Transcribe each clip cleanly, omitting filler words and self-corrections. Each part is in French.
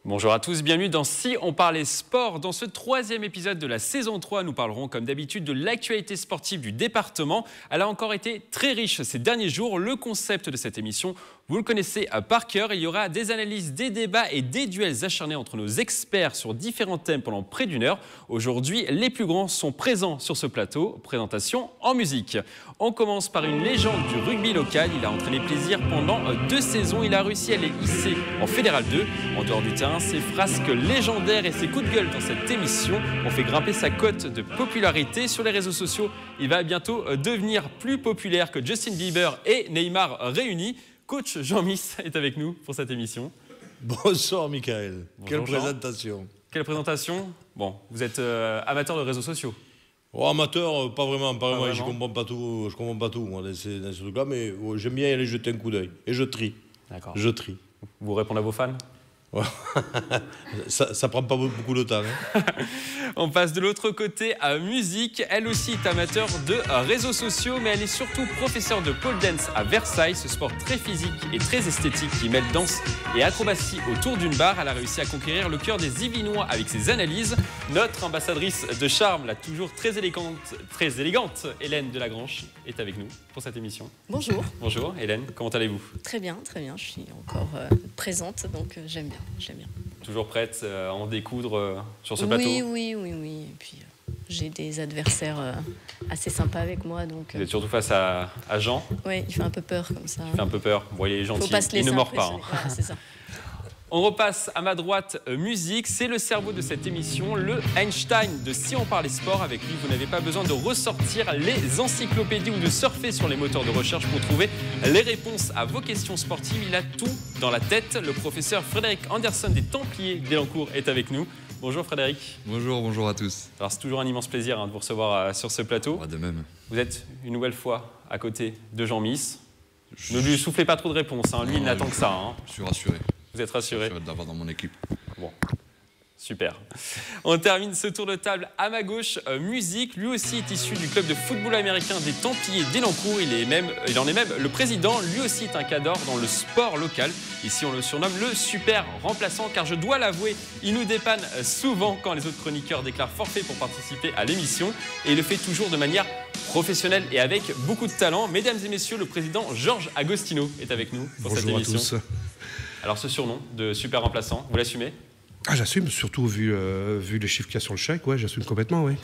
Bonjour à tous, bienvenue dans Si on parlait sport. Dans ce troisième épisode de la saison 3, nous parlerons comme d'habitude de l'actualité sportive du département. Elle a encore été très riche ces derniers jours. Le concept de cette émission, vous le connaissez par cœur. Il y aura des analyses, des débats et des duels acharnés entre nos experts sur différents thèmes pendant près d'une heure. Aujourd'hui, les plus grands sont présents sur ce plateau. Présentation en musique. On commence par une légende du rugby local. Il a entraîné plaisir pendant 2 saisons. Il a réussi à les hisser en Fédéral 2. En dehors du terrain, ses frasques légendaires et ses coups de gueule dans cette émission ont fait grimper sa cote de popularité sur les réseaux sociaux. Il va bientôt devenir plus populaire que Justin Bieber et Neymar réunis. Coach Jean-Miss est avec nous pour cette émission. Bonsoir Michael. Bonjour, quelle présentation. Quelle présentation. Bon, vous êtes amateur de réseaux sociaux. Oh, amateur, pas vraiment. Je vraiment. comprends pas tout moi, dans ce truc-là, mais j'aime bien y aller jeter un coup d'œil. Et je trie. D'accord. Je trie. Vous répondez à vos fans? Ça prend pas beaucoup de temps. Hein. On passe de l'autre côté à musique. Elle aussi est amateur de réseaux sociaux, mais elle est surtout professeure de pole dance à Versailles, ce sport très physique et très esthétique qui mêle danse et acrobatie autour d'une barre. Elle a réussi à conquérir le cœur des Yvinois avec ses analyses. Notre ambassadrice de charme, la toujours très élégante Hélène Delagrange est avec nous pour cette émission. Bonjour. Bonjour Hélène, comment allez-vous? Très bien, je suis encore présente, donc j'aime bien. Toujours prête à en découdre sur ce plateau? Oui. Et puis j'ai des adversaires assez sympas avec moi. Donc, vous êtes surtout face à Jean? Oui, il fait un peu peur comme ça. Il fait un peu peur. Bon, il est gentil, il ne mord pas. Hein. Voilà, c'est ça. On repasse à ma droite musique, c'est le cerveau de cette émission, le Einstein de Si on parlait sport. Avec lui, vous n'avez pas besoin de ressortir les encyclopédies ou de surfer sur les moteurs de recherche pour trouver les réponses à vos questions sportives. Il a tout dans la tête. Le professeur Frédéric Anderson des Templiers d'Elancourt est avec nous. Bonjour Frédéric. Bonjour à tous. Alors c'est toujours un immense plaisir de vous recevoir sur ce plateau. De même. Vous êtes une nouvelle fois à côté de Jean-Miss. Ne lui soufflez pas trop de réponses, hein. Lui il n'attend que ça. Hein. Je suis rassuré. Vous êtes rassuré? Je suis d'avoir dans mon équipe. Bon, super. On termine ce tour de table à ma gauche. Musique, lui aussi est issu du club de football américain des Templiers d'Elancourt. Il en est même le président. Lui aussi est un cadre dans le sport local. Ici, on le surnomme le super remplaçant, car je dois l'avouer, il nous dépanne souvent quand les autres chroniqueurs déclarent forfait pour participer à l'émission. Et il le fait toujours de manière professionnelle et avec beaucoup de talent. Mesdames et messieurs, le président Georges Agostino est avec nous pour cette émission. Bonjour à tous. Alors ce surnom de super remplaçant, vous l'assumez? Ah, j'assume, surtout vu les chiffres qu'il y a sur le chèque, ouais, j'assume complètement, oui.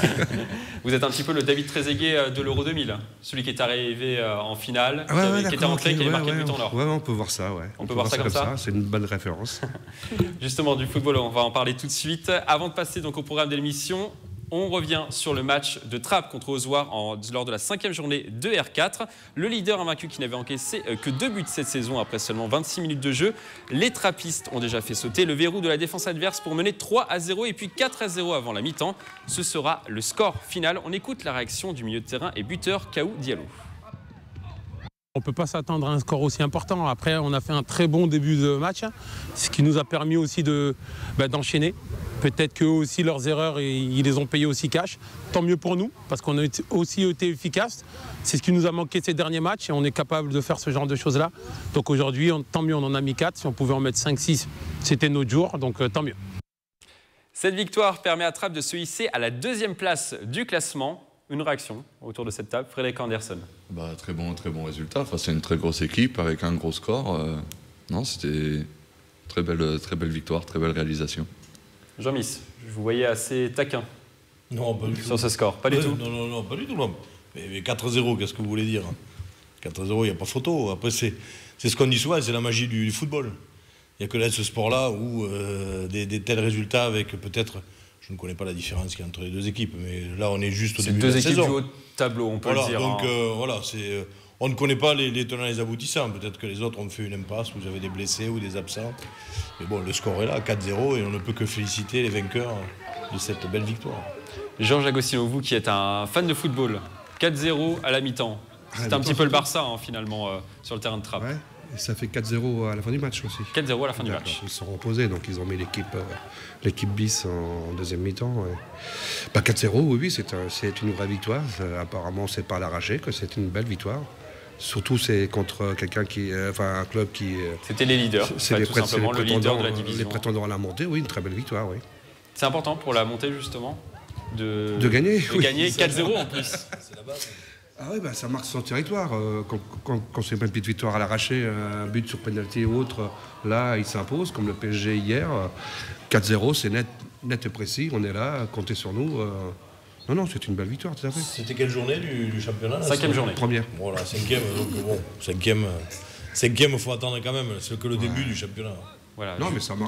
Vous êtes un petit peu le David Trezeguet de l'Euro 2000, celui qui est arrivé en finale, qui était rentré, qui avait marqué le but en or. Ouais, on peut voir ça, ouais. On peut voir ça comme ça. C'est une bonne référence. Justement, du football, on va en parler tout de suite. Avant de passer donc au programme de l'émission, on revient sur le match de Trappes contre Ozoir lors de la 5e journée de R4. Le leader invaincu qui n'avait encaissé que 2 buts cette saison après seulement 26 minutes de jeu. Les Trappistes ont déjà fait sauter le verrou de la défense adverse pour mener 3-0 et puis 4-0 avant la mi-temps. Ce sera le score final. On écoute la réaction du milieu de terrain et buteur Kaou Diallo. On ne peut pas s'attendre à un score aussi important. Après, on a fait un très bon début de match, ce qui nous a permis aussi d'enchaîner. Peut-être qu'eux aussi, leurs erreurs, ils les ont payées aussi cash. Tant mieux pour nous, parce qu'on a aussi été efficaces. C'est ce qui nous a manqué ces derniers matchs et on est capable de faire ce genre de choses-là. Donc aujourd'hui, tant mieux, on en a mis 4. Si on pouvait en mettre 5-6, c'était notre jour, donc tant mieux. Cette victoire permet à Trappes de se hisser à la 2e place du classement. Une réaction autour de cette table, Frédéric Anderson. Très bon résultat face à une très grosse équipe avec un gros score. Non, c'était très belle victoire, très belle réalisation. Jean-Miss, je vous voyais assez taquin. Non, pas du tout. Sur ce score, pas du tout. Non, pas du tout. Non. Mais 4-0, qu'est-ce que vous voulez dire? 4-0, il n'y a pas photo. Après, c'est ce qu'on dit souvent, c'est la magie du football. Il n'y a que là, ce sport-là, où des tels résultats avec peut-être... Je ne connais pas la différence qu'il y a entre les deux équipes, mais là, on est juste au début de la saison. C'est 2 équipes du haut de tableau, on peut le dire. Donc, on ne connaît pas les tenants et les aboutissants. Peut-être que les autres ont fait une impasse, où j'avais des blessés ou des absents. Mais bon, le score est là, 4-0, et on ne peut que féliciter les vainqueurs de cette belle victoire. Georges Agostino, vous qui êtes un fan de football, 4-0 à la mi-temps. C'est un petit peu le Barça, finalement, sur le terrain de Trappes. Ouais. Et ça fait 4-0 à la fin du match aussi. 4-0 à la fin du match. Ils se sont reposés, donc ils ont mis l'équipe bis en deuxième mi-temps. Ouais. 4-0, oui, c'est une vraie victoire. Apparemment, c'est pas à l'arracher, que c'est une belle victoire. Surtout, c'est contre quelqu'un un club qui. C'était les leaders, tout simplement, le leader de la division. Les prétendants à la montée, oui, une très belle victoire, oui. C'est important pour la montée, justement, de gagner. De gagner 4-0 en plus. C'est la base. Ah oui, ça marque son territoire. Quand c'est pas une petite victoire à l'arraché, un but sur pénalty ou autre, là, il s'impose, comme le PSG hier. 4-0, c'est net et précis. On est là, comptez sur nous. Non, c'est une belle victoire, tout à fait. C'était quelle journée du championnat là, 5e journée. Première. Voilà, 5e, donc bon, 5e, il faut attendre quand même, c'est que le début du championnat. Voilà, non, mais ça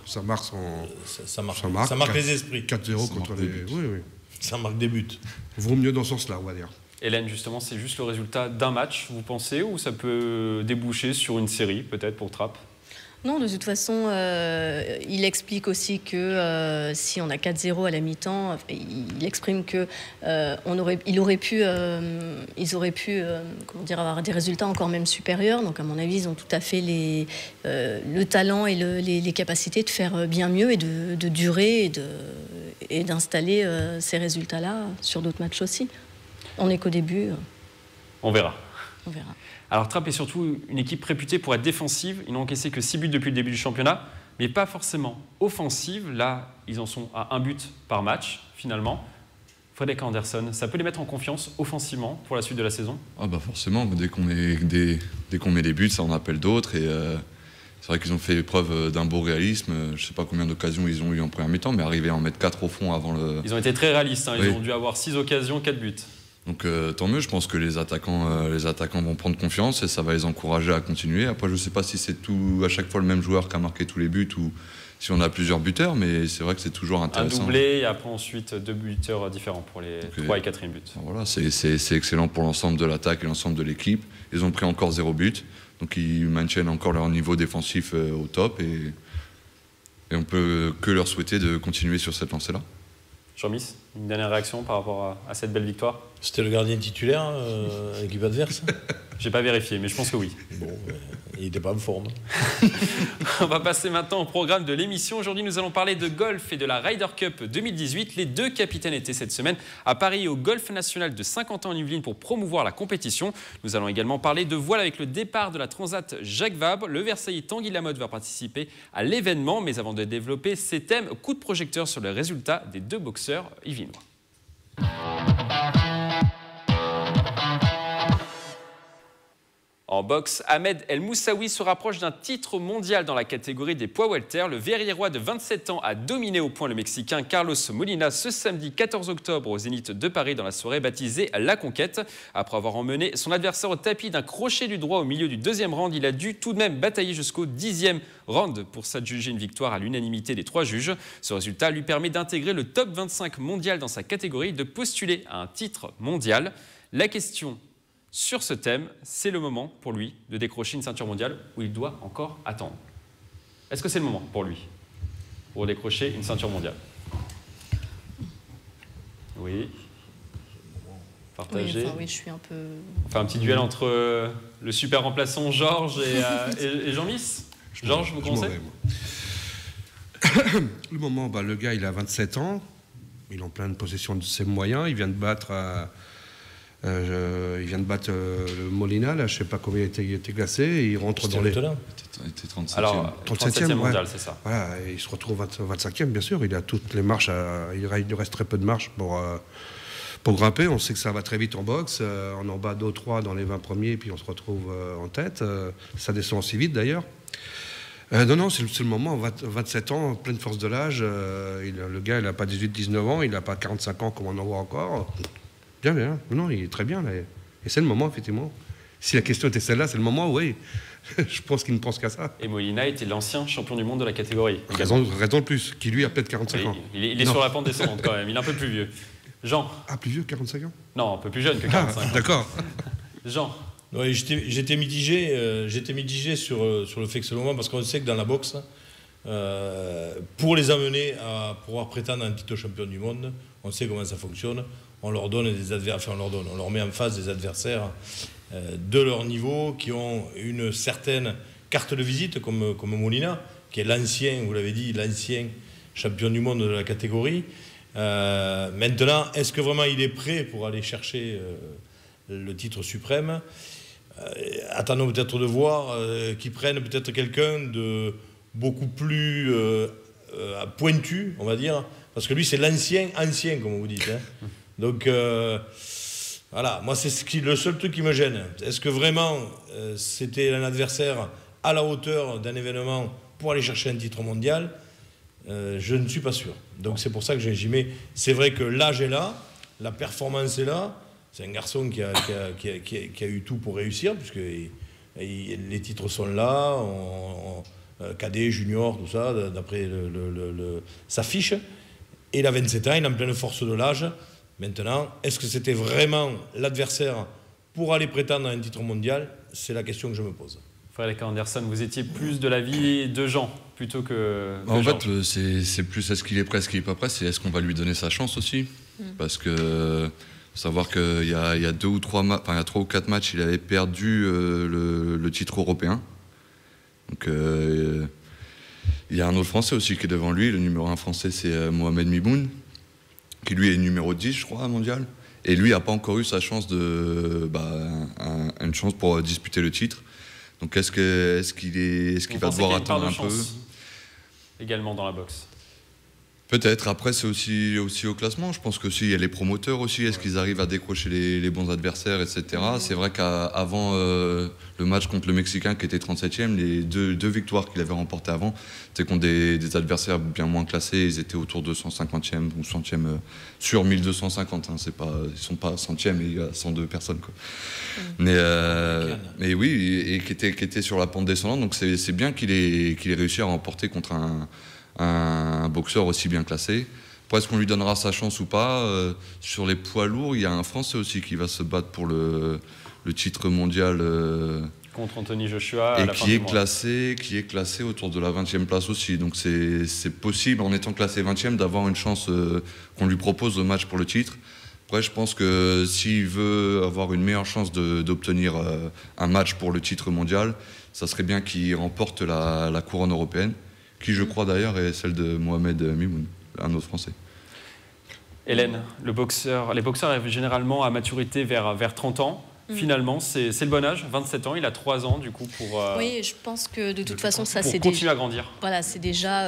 marque les esprits. 4-0 contre les... Oui. Ça marque des buts. Vaut mieux dans ce sens-là, on va dire. Hélène, justement, c'est juste le résultat d'un match, vous pensez, ou ça peut déboucher sur une série, peut-être, pour Trappes? Non, de toute façon, il explique aussi que si on a 4-0 à la mi-temps, il exprime que ils auraient pu avoir des résultats encore même supérieurs. Donc, à mon avis, ils ont tout à fait le talent et les capacités de faire bien mieux et de durer et d'installer ces résultats-là sur d'autres matchs aussi. On n'est qu'au début. On verra. On verra. Alors Trappes est surtout une équipe réputée pour être défensive. Ils n'ont encaissé que 6 buts depuis le début du championnat, mais pas forcément offensive. Là, ils en sont à 1 but par match, finalement. Frédéric Anderson, ça peut les mettre en confiance offensivement pour la suite de la saison? Ah bah forcément, dès qu'on met des buts, ça en appelle d'autres. Et c'est vrai qu'ils ont fait preuve d'un beau réalisme. Je ne sais pas combien d'occasions ils ont eu en première mi-temps, mais arriver à en mettre 4 au fond avant le... Ils ont été très réalistes, hein. Ils Oui. ont dû avoir 6 occasions, 4 buts. Donc tant mieux, je pense que les attaquants vont prendre confiance et ça va les encourager à continuer. Après, je ne sais pas si c'est à chaque fois le même joueur qui a marqué tous les buts ou si on a plusieurs buteurs, mais c'est vrai que c'est toujours intéressant. Un doublé et après ensuite 2 buteurs différents pour les 3 et 4e buts. Voilà, c'est excellent pour l'ensemble de l'attaque et l'ensemble de l'équipe. Ils ont pris encore 0 but, donc ils maintiennent encore leur niveau défensif au top et on peut que leur souhaiter de continuer sur cette lancée-là. Jean-Miss, une dernière réaction par rapport à cette belle victoire? C'était le gardien titulaire, équipe adverse? J'ai pas vérifié, mais je pense que oui. Bon, il n'était pas en forme. On va passer maintenant au programme de l'émission. Aujourd'hui, nous allons parler de golf et de la Ryder Cup 2018. Les 2 capitaines étaient cette semaine à Paris au Golf National de Saint-Quentin-en-Yvelines pour promouvoir la compétition. Nous allons également parler de voile avec le départ de la Transat Jacques Vabre. Le Versaillais Tanguy Lamotte va participer à l'événement. Mais avant de développer ces thèmes, coup de projecteur sur les résultats des 2 boxeurs yvelinois. En boxe, Ahmed El Moussaoui se rapproche d'un titre mondial dans la catégorie des poids welter. Le Verriérois de 27 ans a dominé au point le Mexicain Carlos Molina ce samedi 14 octobre au Zénith de Paris dans la soirée baptisée La Conquête. Après avoir emmené son adversaire au tapis d'un crochet du droit au milieu du 2e round, il a dû tout de même batailler jusqu'au 10e round pour s'adjuger une victoire à l'unanimité des 3 juges. Ce résultat lui permet d'intégrer le top 25 mondial dans sa catégorie et de postuler à un titre mondial. La question sur ce thème, c'est le moment pour lui de décrocher une ceinture mondiale où il doit encore attendre. Est-ce que c'est le moment pour lui pour décrocher une ceinture mondiale? Oui. Partagé. Oui, je suis un peu... On fait un petit duel entre le super remplaçant Georges et Jean-Miss. Georges, vous conseillez? Le moment, le gars, il a 27 ans. Il est en pleine possession de ses moyens. Il vient de battre... le Molina, là, je ne sais pas combien il était classé, et il rentre dans les... Il était 37e. Alors, 37e mondial, c'est ça. Voilà, et il se retrouve 25e, bien sûr, il a toutes les marches, il lui reste très peu de marches pour grimper. On sait que ça va très vite en boxe, on en bat 2 ou 3 dans les 20 premiers, puis on se retrouve en tête, ça descend aussi vite d'ailleurs. Non, c'est le moment, 27 ans, pleine force de l'âge, le gars, il n'a pas 18-19 ans, il n'a pas 45 ans comme on en voit encore. Bien. Non, il est très bien, là. Et c'est le moment, effectivement. Si la question était celle-là, c'est le moment, oui. Je pense qu'il ne pense qu'à ça. Et Molina était l'ancien champion du monde de la catégorie. Raison de plus, qui lui a peut-être 45 ans. Il est sur la pente descendante quand même, il est un peu plus vieux. Jean? Ah, plus vieux, 45 ans? Non, un peu plus jeune que 45 ans. D'accord. Jean? Oui, j'étais mitigé sur le fait que c'est le moment, parce qu'on sait que dans la boxe, pour les amener à pouvoir prétendre à un titre champion du monde, on sait comment ça fonctionne. On leur donne on leur met en face des adversaires de leur niveau, qui ont une certaine carte de visite, comme Molina, qui est l'ancien, vous l'avez dit, l'ancien champion du monde de la catégorie. Maintenant, est-ce que vraiment il est prêt pour aller chercher le titre suprême? attendons peut-être de voir qu'ils prennent peut-être quelqu'un de beaucoup plus pointu, on va dire, parce que lui c'est ancien comme vous dites. Hein. Donc voilà, moi c'est le seul truc qui me gêne. Est-ce que vraiment c'était un adversaire à la hauteur d'un événement pour aller chercher un titre mondial? Je ne suis pas sûr. Donc c'est pour ça que j'y mets. C'est vrai que l'âge est là, la performance est là. C'est un garçon qui a eu tout pour réussir, puisque les titres sont là, cadet, junior, tout ça, d'après sa fiche. Et il a 27 ans, il est en pleine force de l'âge. Maintenant, est-ce que c'était vraiment l'adversaire pour aller prétendre à un titre mondial? C'est la question que je me pose. Frédéric Anderson, vous étiez plus de l'avis de Jean plutôt que en Georges. fait, c'est plus est-ce qu'il est prêt, est-ce qu'il n'est pas prêt, c'est est-ce qu'on va lui donner sa chance aussi. Parce que faut savoir qu'il y a 2 ou 3 matchs, enfin il y a 3 ou 4 matchs, il avait perdu le titre européen. Donc il y a un autre Français aussi qui est devant lui, le numéro 1 français c'est Mohamed Miboun, qui lui est numéro 10 je crois mondial. Et lui n'a pas encore eu sa chance une chance pour disputer le titre. Donc est-ce qu'il va devoir attendre un peu également dans la boxe? Peut-être. Après, c'est aussi au classement. Je pense que il y a les promoteurs aussi. Est-ce qu'ils arrivent à décrocher les bons adversaires, etc. C'est vrai qu'avant le match contre le Mexicain, qui était 37e, les deux victoires qu'il avait remportées avant, c'était contre des adversaires bien moins classés. Ils étaient autour de 150e ou 100e sur 1250. Hein. Ils ne sont pas 100e et il y a 102 personnes. Quoi. Mais oui, et qui était sur la pente descendante. Donc c'est bien qu'il ait réussi à remporter contre un boxeur aussi bien classé. Après, est-ce qu'on lui donnera sa chance ou pas? Sur les poids lourds, il y a un Français aussi qui va se battre pour le titre mondial contre Anthony Joshua et qui est classé autour de la 20e place aussi. Donc c'est possible, en étant classé 20e, d'avoir une chance qu'on lui propose le match pour le titre. Après, je pense que s'il veut avoir une meilleure chance d'obtenir un match pour le titre mondial, ça serait bien qu'il remporte la couronne européenne, qui je crois d'ailleurs est celle de Mohamed Miboun, un autre Français. Hélène, les boxeurs généralement à maturité vers 30 ans. Finalement, c'est le bon âge, 27 ans, il a 3 ans du coup pour... oui, je pense que de toute façon, ça c'est continuer à grandir. Voilà, c'est déjà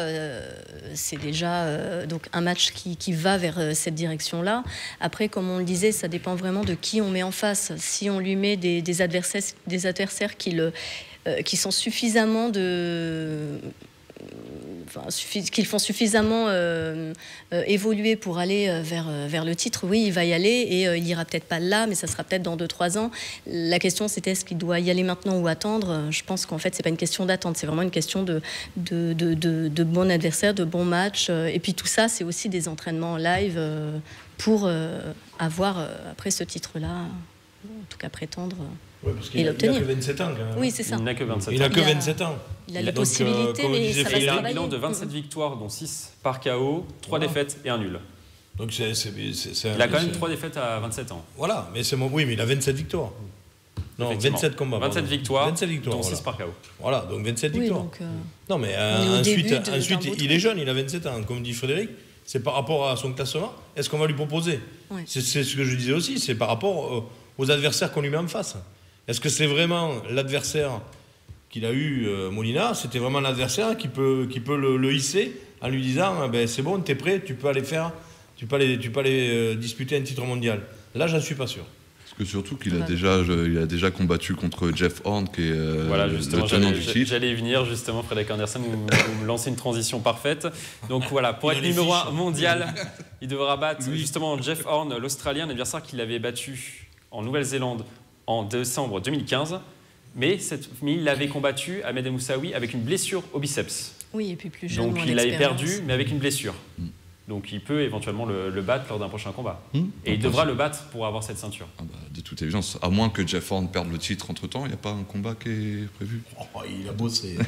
donc un match qui va vers cette direction-là. Après, comme on le disait, ça dépend vraiment de qui on met en face. Si on lui met des adversaires qui sont suffisamment qu'ils font suffisamment évoluer pour aller vers le titre, oui, il va y aller et il ira peut-être pas là, mais ça sera peut-être dans 2-3 ans. La question, c'était est-ce qu'il doit y aller maintenant ou attendre? Je pense qu'en fait, c'est pas une question d'attente, c'est vraiment une question de bons adversaires, de bons matchs. Et puis tout ça, c'est aussi des entraînements en live pour avoir, après ce titre-là, en tout cas prétendre... Ouais, parce qu'il n'a que 27 ans quand même. Oui, c'est ça. Il n'a que 27 ans. Il n'a que 27 ans. Il a les possibilités, mais ça va se travailler. Il a un bilan de 27 victoires, dont 6 par KO, 3 défaites et un nul. Donc il a quand même 3 défaites à 27 ans. Voilà, mais oui, mais il a 27 victoires. Non, 27 combats. 27 victoires, dont voilà. 6 par KO. Voilà, donc 27 victoires. Donc, non, mais ensuite il est jeune, il a 27 ans, comme dit Frédéric. C'est par rapport à son classement. Est-ce qu'on va lui proposer? C'est ce que je disais aussi, c'est par rapport aux adversaires qu'on lui met en face. Est-ce que c'est vraiment l'adversaire qu'il a eu, Molina? C'était vraiment l'adversaire qui peut le hisser en lui disant c'est bon, t'es prêt, tu peux aller disputer un titre mondial. Là, j'en suis pas sûr. Parce que surtout qu'il a déjà combattu contre Jeff Horn, qui est le tenant du titre. J'allais y venir, justement, Frédéric Anderson, vous me lancez une transition parfaite. Donc voilà, pour être numéro 1 mondial, il devra battre justement Jeff Horn, l'Australien, un adversaire qu'il avait battu en Nouvelle-Zélande en décembre 2015, mais il l'avait combattu, Ahmed Moussaoui, avec une blessure au biceps. Oui, et puis plus jeune. Donc il l'avait perdu, mais avec une blessure. Donc il peut éventuellement le battre lors d'un prochain combat. Et il devra le battre pour avoir cette ceinture. De toute évidence, à moins que Jeff Horn perde le titre entre-temps, il n'y a pas un combat qui est prévu. Il a bossé.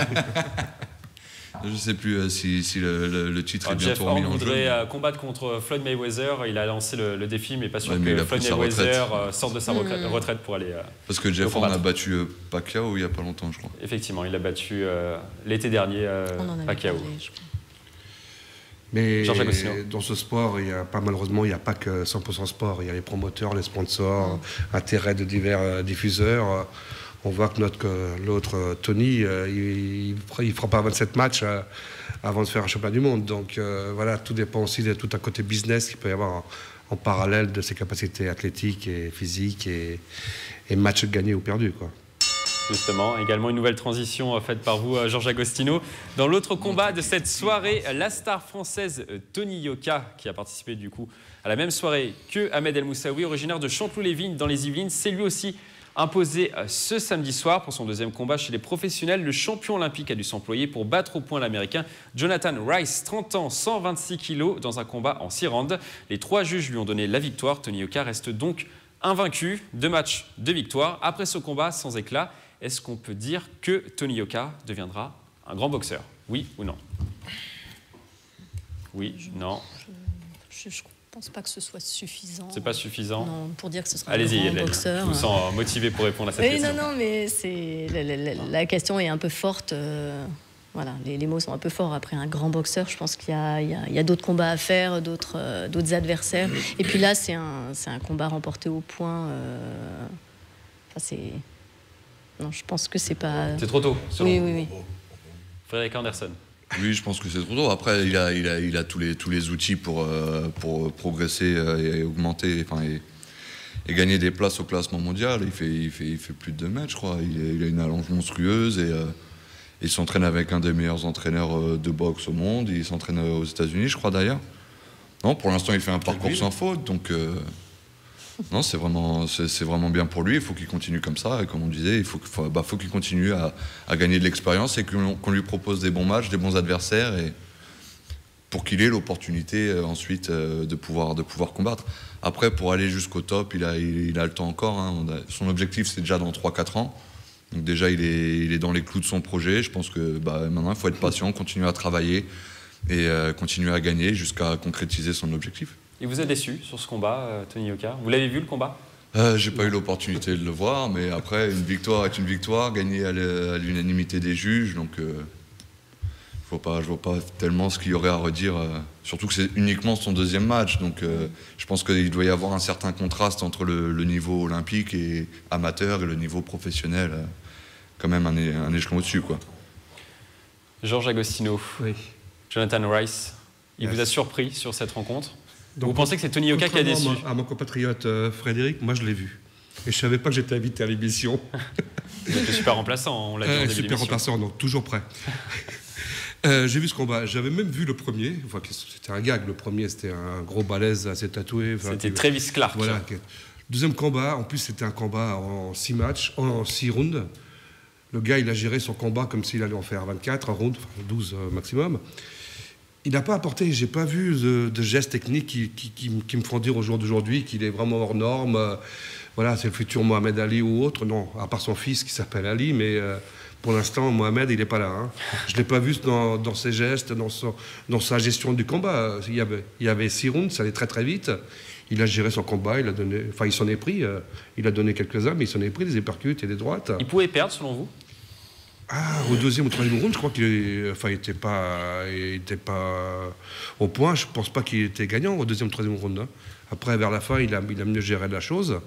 Je ne sais plus si le titre est bientôt remis en jeu. Jeff Horn voudrait combattre contre Floyd Mayweather. Il a lancé le défi, mais pas sûr que Floyd Mayweather sorte de sa retraite pour aller. Parce que Jeff Horn a battu Pacquiao il n'y a pas longtemps, je crois. Effectivement, il a battu l'été dernier Pacquiao. Mais Georges Agostino. dans ce sport, malheureusement, il n'y a pas que 100% sport. Il y a les promoteurs, les sponsors, intérêts de divers diffuseurs. On voit que l'autre Tony, il ne fera pas 27 matchs avant de faire un championnat du monde. Donc voilà, tout dépend aussi de tout un côté business qu'il peut y avoir en parallèle de ses capacités athlétiques et physiques et matchs gagnés ou perdus, quoi. Justement, également une nouvelle transition faite par vous, Georges Agostino. Dans l'autre combat de cette soirée, la star française Tony Yoka, qui a participé du coup à la même soirée que Ahmed El Moussaoui, originaire de Chanteloup-les-Vignes dans les Yvelines, s'est lui aussi imposé ce samedi soir pour son deuxième combat chez les professionnels. Le champion olympique a dû s'employer pour battre au point l'Américain Jonathan Rice, 30 ans, 126 kilos, dans un combat en 6 rounds. Les 3 juges lui ont donné la victoire. Tony Yoka reste donc invaincu, 2 matchs, 2 victoires. Après ce combat sans éclat, est-ce qu'on peut dire que Tony Yoka deviendra un grand boxeur? Oui ou non? Oui, non. Je ne pense pas que ce soit suffisant. C'est pas suffisant? Non, pour dire que ce sera Allez-y, un grand boxeur. Je vous sens motivé pour répondre à cette question. Non, mais la question est un peu forte. Voilà, les mots sont un peu forts. Après un grand boxeur, je pense qu'il y a d'autres combats à faire, d'autres adversaires. Et puis là, c'est un combat remporté au point. Non, je pense que c'est pas... C'est trop tôt, selon vous. Oui. Frédéric Anderson. Oui, je pense que c'est trop tôt. Après, il a tous les outils pour progresser et augmenter, et gagner des places au classement mondial. Il fait plus de 2 mètres, je crois. Il a une allonge monstrueuse et il s'entraîne avec un des meilleurs entraîneurs de boxe au monde. Il s'entraîne aux États-Unis, je crois d'ailleurs. Non, pour l'instant, il fait un parcours sans faute, donc non, c'est vraiment bien pour lui. Il faut qu'il continue comme ça. Et comme on disait, il faut qu'il continue à gagner de l'expérience et qu'on lui propose des bons matchs, des bons adversaires, et pour qu'il ait l'opportunité ensuite de pouvoir combattre. Après, pour aller jusqu'au top, il a le temps encore. Hein. Son objectif, c'est déjà dans 3-4 ans. Donc déjà, il est dans les clous de son projet. Je pense que maintenant, il faut être patient, continuer à travailler et continuer à gagner jusqu'à concrétiser son objectif. Il vous a déçu sur ce combat, Tony Yoka? Vous l'avez vu, le combat? J'ai pas eu l'opportunité de le voir, mais après, une victoire est une victoire, gagnée à l'unanimité des juges, donc je vois pas tellement ce qu'il y aurait à redire, surtout que c'est uniquement son deuxième match, donc je pense qu'il doit y avoir un certain contraste entre le niveau olympique et amateur et le niveau professionnel, quand même un échelon au-dessus, quoi. Georges Agostino, Oui. Jonathan Rice, il Yes. vous a surpris sur cette rencontre? Donc, vous pensez que c'est Tony Yoka qui a déçu? Contrairement à mon compatriote Frédéric, moi je l'ai vu. Et je ne savais pas que j'étais invité à l'émission. Vous êtes le super remplaçant, on l'a dit en début Super d'émission. remplaçant, donc toujours prêt. J'ai vu ce combat. J'avais même vu le premier. Enfin, c'était un gag. Le premier, c'était un gros balèze assez tatoué. C'était Travis Clark. Voilà. Deuxième combat, en plus, c'était un combat en 6 matchs, en 6 rounds. Le gars, il a géré son combat comme s'il allait en faire 24 rounds, enfin 12 maximum. Il n'a pas apporté, j'ai pas vu de gestes techniques qui me font dire au jour d'aujourd'hui qu'il est vraiment hors norme. Voilà, c'est le futur Mohamed Ali ou autre. Non, à part son fils qui s'appelle Ali, mais pour l'instant, Mohamed, il n'est pas là. Hein. Je ne l'ai pas vu dans ses gestes, dans sa gestion du combat. Il y avait 6 rounds, ça allait très très vite. Il a géré son combat, il s'en est pris. Il a donné quelques-uns, mais il s'en est pris des uppercuts et des droites. Il pouvait perdre, selon vous? Au deuxième ou troisième round, je crois qu'il n'était pas au point. Je ne pense pas qu'il était gagnant au deuxième ou troisième round. Hein. Après, vers la fin, il a mieux géré la chose.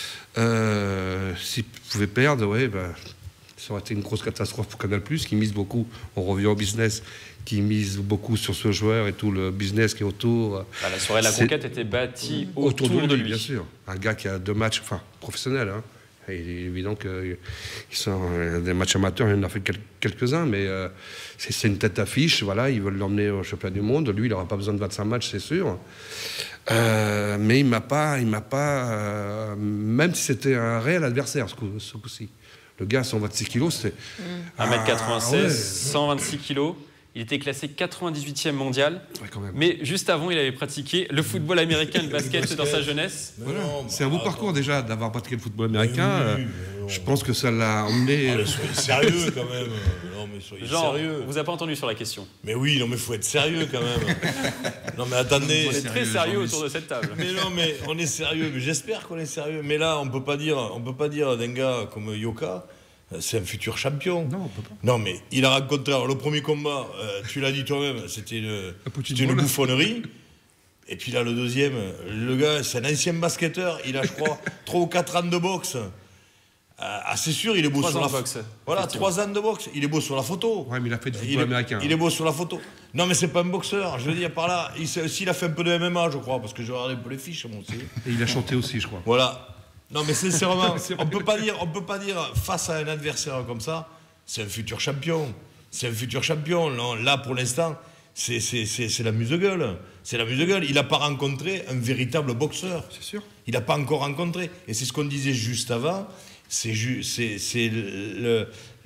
S'il pouvait perdre, ça aurait été une grosse catastrophe pour Canal+, qui mise beaucoup, on revient au business, qui mise beaucoup sur ce joueur et tout le business qui est autour. La soirée de la conquête était bâtie autour de lui. Bien sûr. Un gars qui a 2 matchs, professionnels, hein. Et il est évident que des matchs amateurs, il en a fait quelques-uns, mais c'est une tête d'affiche. Voilà, ils veulent l'emmener au championnat du monde. Lui, il n'aura pas besoin de 25 matchs, c'est sûr. Mais il m'a pas, même si c'était un réel adversaire ce coup-ci. Le gars, 126 kilos, c'était... 1m96, 126 kilos. Il était classé 98e mondial, quand même. mais juste avant, il avait pratiqué le football américain et le basket dans sa jeunesse. Voilà. C'est un beau parcours déjà d'avoir pratiqué le football américain. Je pense que ça l'a emmené... Soyez sérieux quand même. Non, mais soyez sérieux. On vous a pas entendu sur la question. Mais oui, non, mais faut être sérieux quand même. Non, mais attendez. On est très sérieux autour de cette table. Mais non, mais on est sérieux. Mais j'espère qu'on est sérieux. Mais là, on peut pas dire d'un gars comme Yoka c'est un futur champion. Non, on peut pas. Non, mais il a rencontré le premier combat, tu l'as dit toi-même, c'était une bouffonnerie. Et puis là, le deuxième, le gars, c'est un ancien basketteur, il a, je crois, 3 ou 4 ans de boxe. C'est sûr, il est beau sur la photo. Voilà, 3 ans de boxe, il est beau sur la photo. Ouais, mais il a fait du football américain. Il est beau sur la photo. Non, mais c'est pas un boxeur, je veux dire par là. S'il a fait un peu de MMA, je crois, parce que j'ai regardé un peu les fiches, moi aussi. Et il a chanté aussi, je crois. Voilà. Non, mais sincèrement, on peut pas dire face à un adversaire comme ça, c'est un futur champion. C'est un futur champion. Non, là, pour l'instant, c'est la muse-gueule. C'est la muse-gueule. Il n'a pas rencontré un véritable boxeur. C'est sûr. Il n'a pas encore rencontré. Et c'est ce qu'on disait juste avant. C'est le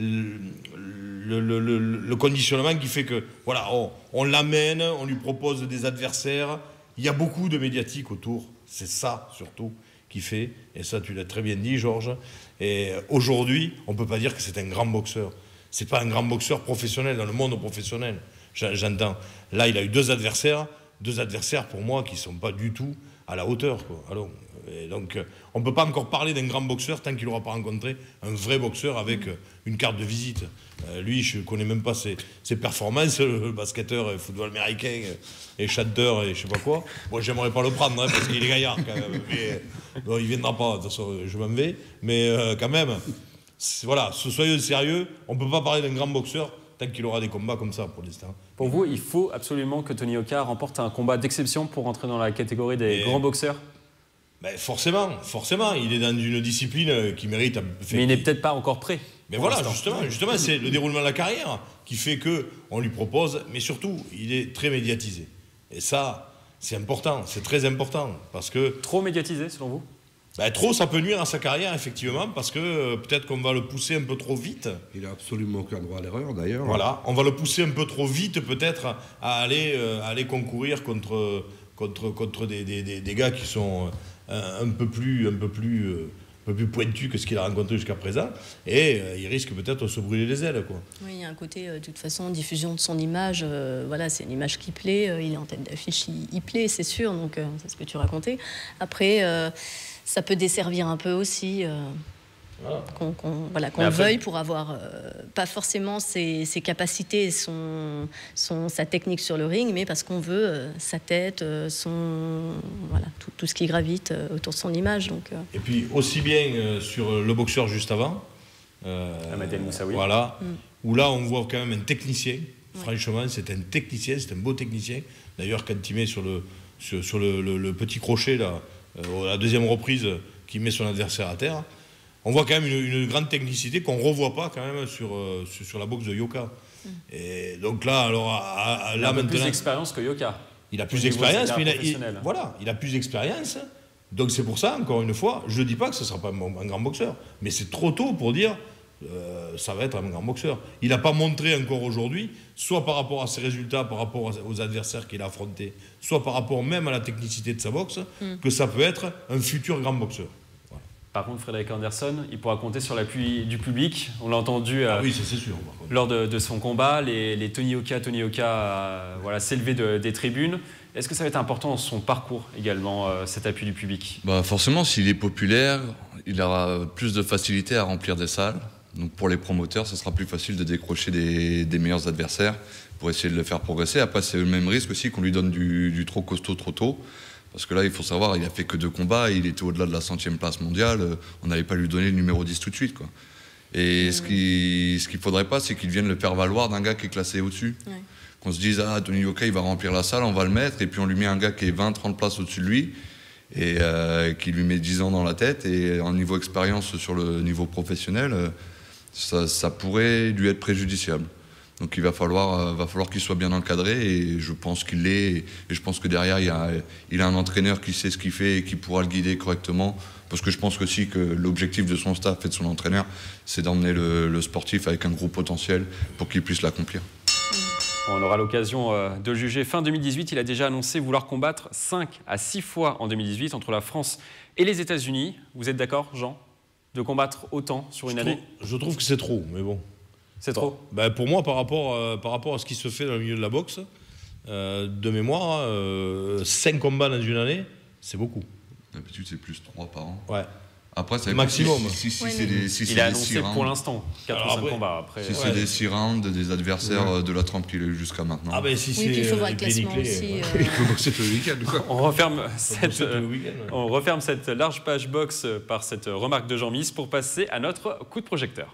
conditionnement qui fait que, voilà, on l'amène, on lui propose des adversaires. Il y a beaucoup de médiatique autour. C'est ça, surtout, qui fait, et ça tu l'as très bien dit, Georges, et aujourd'hui, on ne peut pas dire que c'est un grand boxeur. C'est pas un grand boxeur professionnel, dans le monde professionnel, j'entends. Là, il a eu deux adversaires pour moi qui ne sont pas du tout à la hauteur, quoi. Alors, et donc, on ne peut pas encore parler d'un grand boxeur tant qu'il n'aura pas rencontré un vrai boxeur avec une carte de visite. Lui, je ne connais même pas ses performances, le basketteur, le football américain, et chanteur, et je ne sais pas quoi. Moi, j'aimerais pas le prendre, hein, parce qu'il est gaillard, quand même. Mais, bon, il ne viendra pas, de toute façon, je m'en vais. Mais quand même, voilà, soyons sérieux, on ne peut pas parler d'un grand boxeur tant qu'il aura des combats comme ça, pour l'instant. Pour vous, il faut absolument que Tony Yoka remporte un combat d'exception pour rentrer dans la catégorie des grands boxeurs? Ben forcément, il est dans une discipline qui mérite... Mais il n'est peut-être pas encore prêt. Mais voilà, justement, c'est le déroulement de la carrière qui fait qu'on lui propose, mais surtout, il est très médiatisé. Et ça, c'est important, c'est très important, parce que... Trop médiatisé, selon vous? Ben, trop, ça peut nuire à sa carrière, effectivement, parce que peut-être qu'on va le pousser un peu trop vite. Il n'a absolument aucun droit à l'erreur, d'ailleurs. Voilà, on va le pousser un peu trop vite, peut-être, à aller concourir contre des gars qui sont un peu plus pointus que ce qu'il a rencontré jusqu'à présent. Et il risque peut-être de se brûler les ailes, quoi. Oui, il y a un côté, de toute façon, diffusion de son image. Voilà, c'est une image qui plaît. Il est en tête d'affiche, il plaît, c'est sûr. Donc, c'est ce que tu racontais. Après... ça peut desservir un peu aussi, qu'on le veuille pour avoir pas forcément ses capacités et sa technique sur le ring, mais parce qu'on veut sa tête, tout ce qui gravite autour de son image. Donc, Et puis aussi bien sur le boxeur juste avant, Ahmed El Moussaoui. Voilà, où là on voit quand même un technicien. Franchement, c'est un technicien, c'est un beau technicien. D'ailleurs, quand il met sur le petit crochet là, la deuxième reprise qui met son adversaire à terre, on voit quand même une grande technicité qu'on ne revoit pas quand même sur la boxe de Yoka. Et donc là, alors, il a plus d'expérience que Yoka. Il a plus d'expérience, mais il a plus d'expérience. Donc c'est pour ça, encore une fois, je ne dis pas que ce ne sera pas un grand boxeur, mais c'est trop tôt pour dire ça va être un grand boxeur. Il n'a pas montré encore aujourd'hui, soit par rapport à ses résultats, par rapport aux adversaires qu'il a affrontés, soit par rapport même à la technicité de sa boxe, que ça peut être un futur grand boxeur. Voilà. Par contre, Frédéric Anderson, il pourra compter sur l'appui du public. On l'a entendu oui, ça, c'est sûr, lors de son combat, les Tony Yoka s'élever des tribunes. Est-ce que ça va être important dans son parcours également, cet appui du public? Forcément, s'il est populaire, il aura plus de facilité à remplir des salles. Donc pour les promoteurs, ce sera plus facile de décrocher des meilleurs adversaires pour essayer de le faire progresser. Après, c'est le même risque aussi qu'on lui donne du trop costaud trop tôt. Parce que là, il faut savoir, il n'a fait que 2 combats, il était au-delà de la 100e place mondiale. On n'allait pas lui donner le numéro 10 tout de suite, quoi. Et ce qu'il ne faudrait pas, c'est qu'il vienne le faire valoir d'un gars qui est classé au-dessus. Ouais. Qu'on se dise, Tony Yoka, il va remplir la salle, on va le mettre, et puis on lui met un gars qui est 20-30 places au-dessus de lui, et qui lui met 10 ans dans la tête, et en niveau expérience sur le niveau professionnel, ça pourrait lui être préjudiciable. Donc il va falloir qu'il soit bien encadré, et je pense qu'il l'est, et je pense que derrière il a un entraîneur qui sait ce qu'il fait et qui pourra le guider correctement, parce que je pense aussi que l'objectif de son staff et de son entraîneur, c'est d'emmener le sportif avec un gros potentiel pour qu'il puisse l'accomplir. On aura l'occasion de le juger. Fin 2018, il a déjà annoncé vouloir combattre 5 à 6 fois en 2018 entre la France et les États-Unis. Vous êtes d'accord, Jean, de combattre autant sur une année? Je trouve que c'est trop, mais bon. C'est trop? Pour moi, par rapport à ce qui se fait dans le milieu de la boxe, de mémoire, 5 combats dans une année, c'est beaucoup. D'habitude, c'est plus 3 par an. Ouais. Après, ça maximum. Si Ouais, c'est des, si Il c'est a des annoncé 6 pour rounds, l'instant 4 ou 5 combats. Après, si c'est des 6 rounds, des adversaires de la trempe qu'il a eu jusqu'à maintenant. Ah ben si Oui, puis il faut voir le les classement nickelés, aussi. Il faut bosser tout le week-end, quoi. on referme on on referme cette large page box par cette remarque de Jean-Miss pour passer à notre coup de projecteur.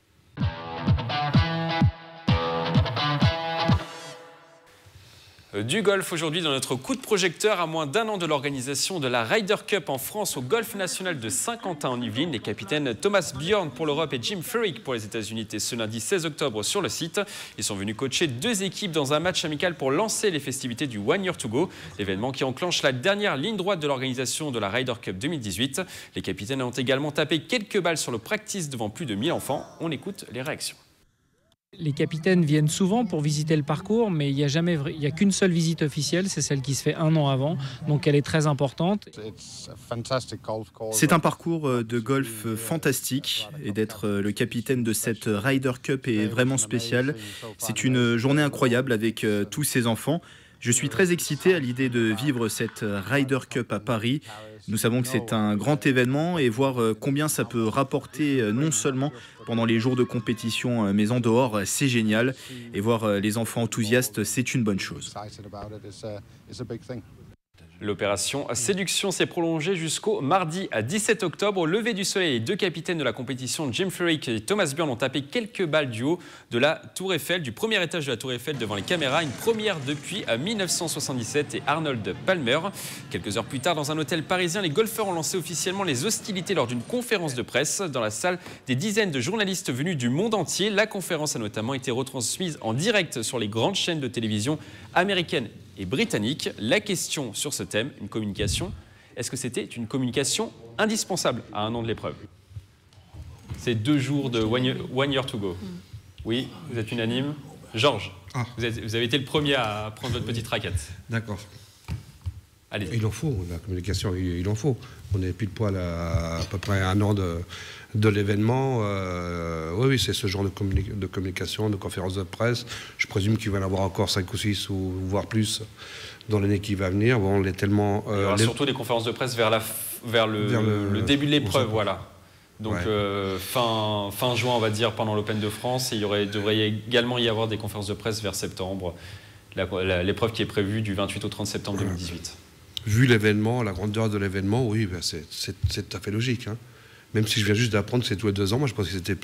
Du golf aujourd'hui dans notre coup de projecteur. À moins d'1 an de l'organisation de la Ryder Cup en France au Golf National de Saint-Quentin en Yvelines, les capitaines Thomas Bjorn pour l'Europe et Jim Furyk pour les États-Unis étaient ce lundi 16 octobre sur le site. Ils sont venus coacher 2 équipes dans un match amical pour lancer les festivités du One Year to Go, l'événement qui enclenche la dernière ligne droite de l'organisation de la Ryder Cup 2018. Les capitaines ont également tapé quelques balles sur le practice devant plus de 1000 enfants. On écoute les réactions. Les capitaines viennent souvent pour visiter le parcours, mais il n'y a qu'une seule visite officielle, c'est celle qui se fait 1 an avant, donc elle est très importante. C'est un parcours de golf fantastique et d'être le capitaine de cette Ryder Cup est vraiment spécial. C'est une journée incroyable avec tous ces enfants. Je suis très excité à l'idée de vivre cette Ryder Cup à Paris. Nous savons que c'est un grand événement et voir combien ça peut rapporter non seulement pendant les jours de compétition mais en dehors, c'est génial. Et voir les enfants enthousiastes, c'est une bonne chose. L'opération Séduction s'est prolongée jusqu'au mardi à 17 octobre. Au lever du soleil, les 2 capitaines de la compétition, Jim Furyk et Thomas Bjorn, ont tapé quelques balles du haut de la Tour Eiffel, du premier étage de la Tour Eiffel devant les caméras. Une première depuis 1977 et Arnold Palmer. Quelques heures plus tard, dans un hôtel parisien, les golfeurs ont lancé officiellement les hostilités lors d'une conférence de presse. Dans la salle, des dizaines de journalistes venus du monde entier. La conférence a notamment été retransmise en direct sur les grandes chaînes de télévision américaines et britannique. La question sur ce thème, une communication, est-ce que c'était une communication indispensable à 1 an de l'épreuve? C'est 2 jours de one year to go. Oui, vous êtes unanime. Georges, vous avez été le premier à prendre votre petite raquette. D'accord. Allez. Il en faut, la communication, il en faut. On est pile poil à peu près 1 an de l'événement. Oui, c'est ce genre de communication, de conférence de presse. Je présume qu'il va y en avoir encore 5 ou 6 ou voire plus dans l'année qui va venir. Bon, on est tellement, il y aura surtout des conférences de presse vers le début de l'épreuve, voilà. Donc fin juin, on va dire, pendant l'Open de France. Et devrait également y avoir des conférences de presse vers septembre. L'épreuve qui est prévue du 28 au 30 septembre 2018. Vu l'événement, la grandeur de l'événement, oui, ben c'est tout à fait logique. Hein. Même si je viens juste d'apprendre que c'est tous les 2 ans, moi je pense que c'était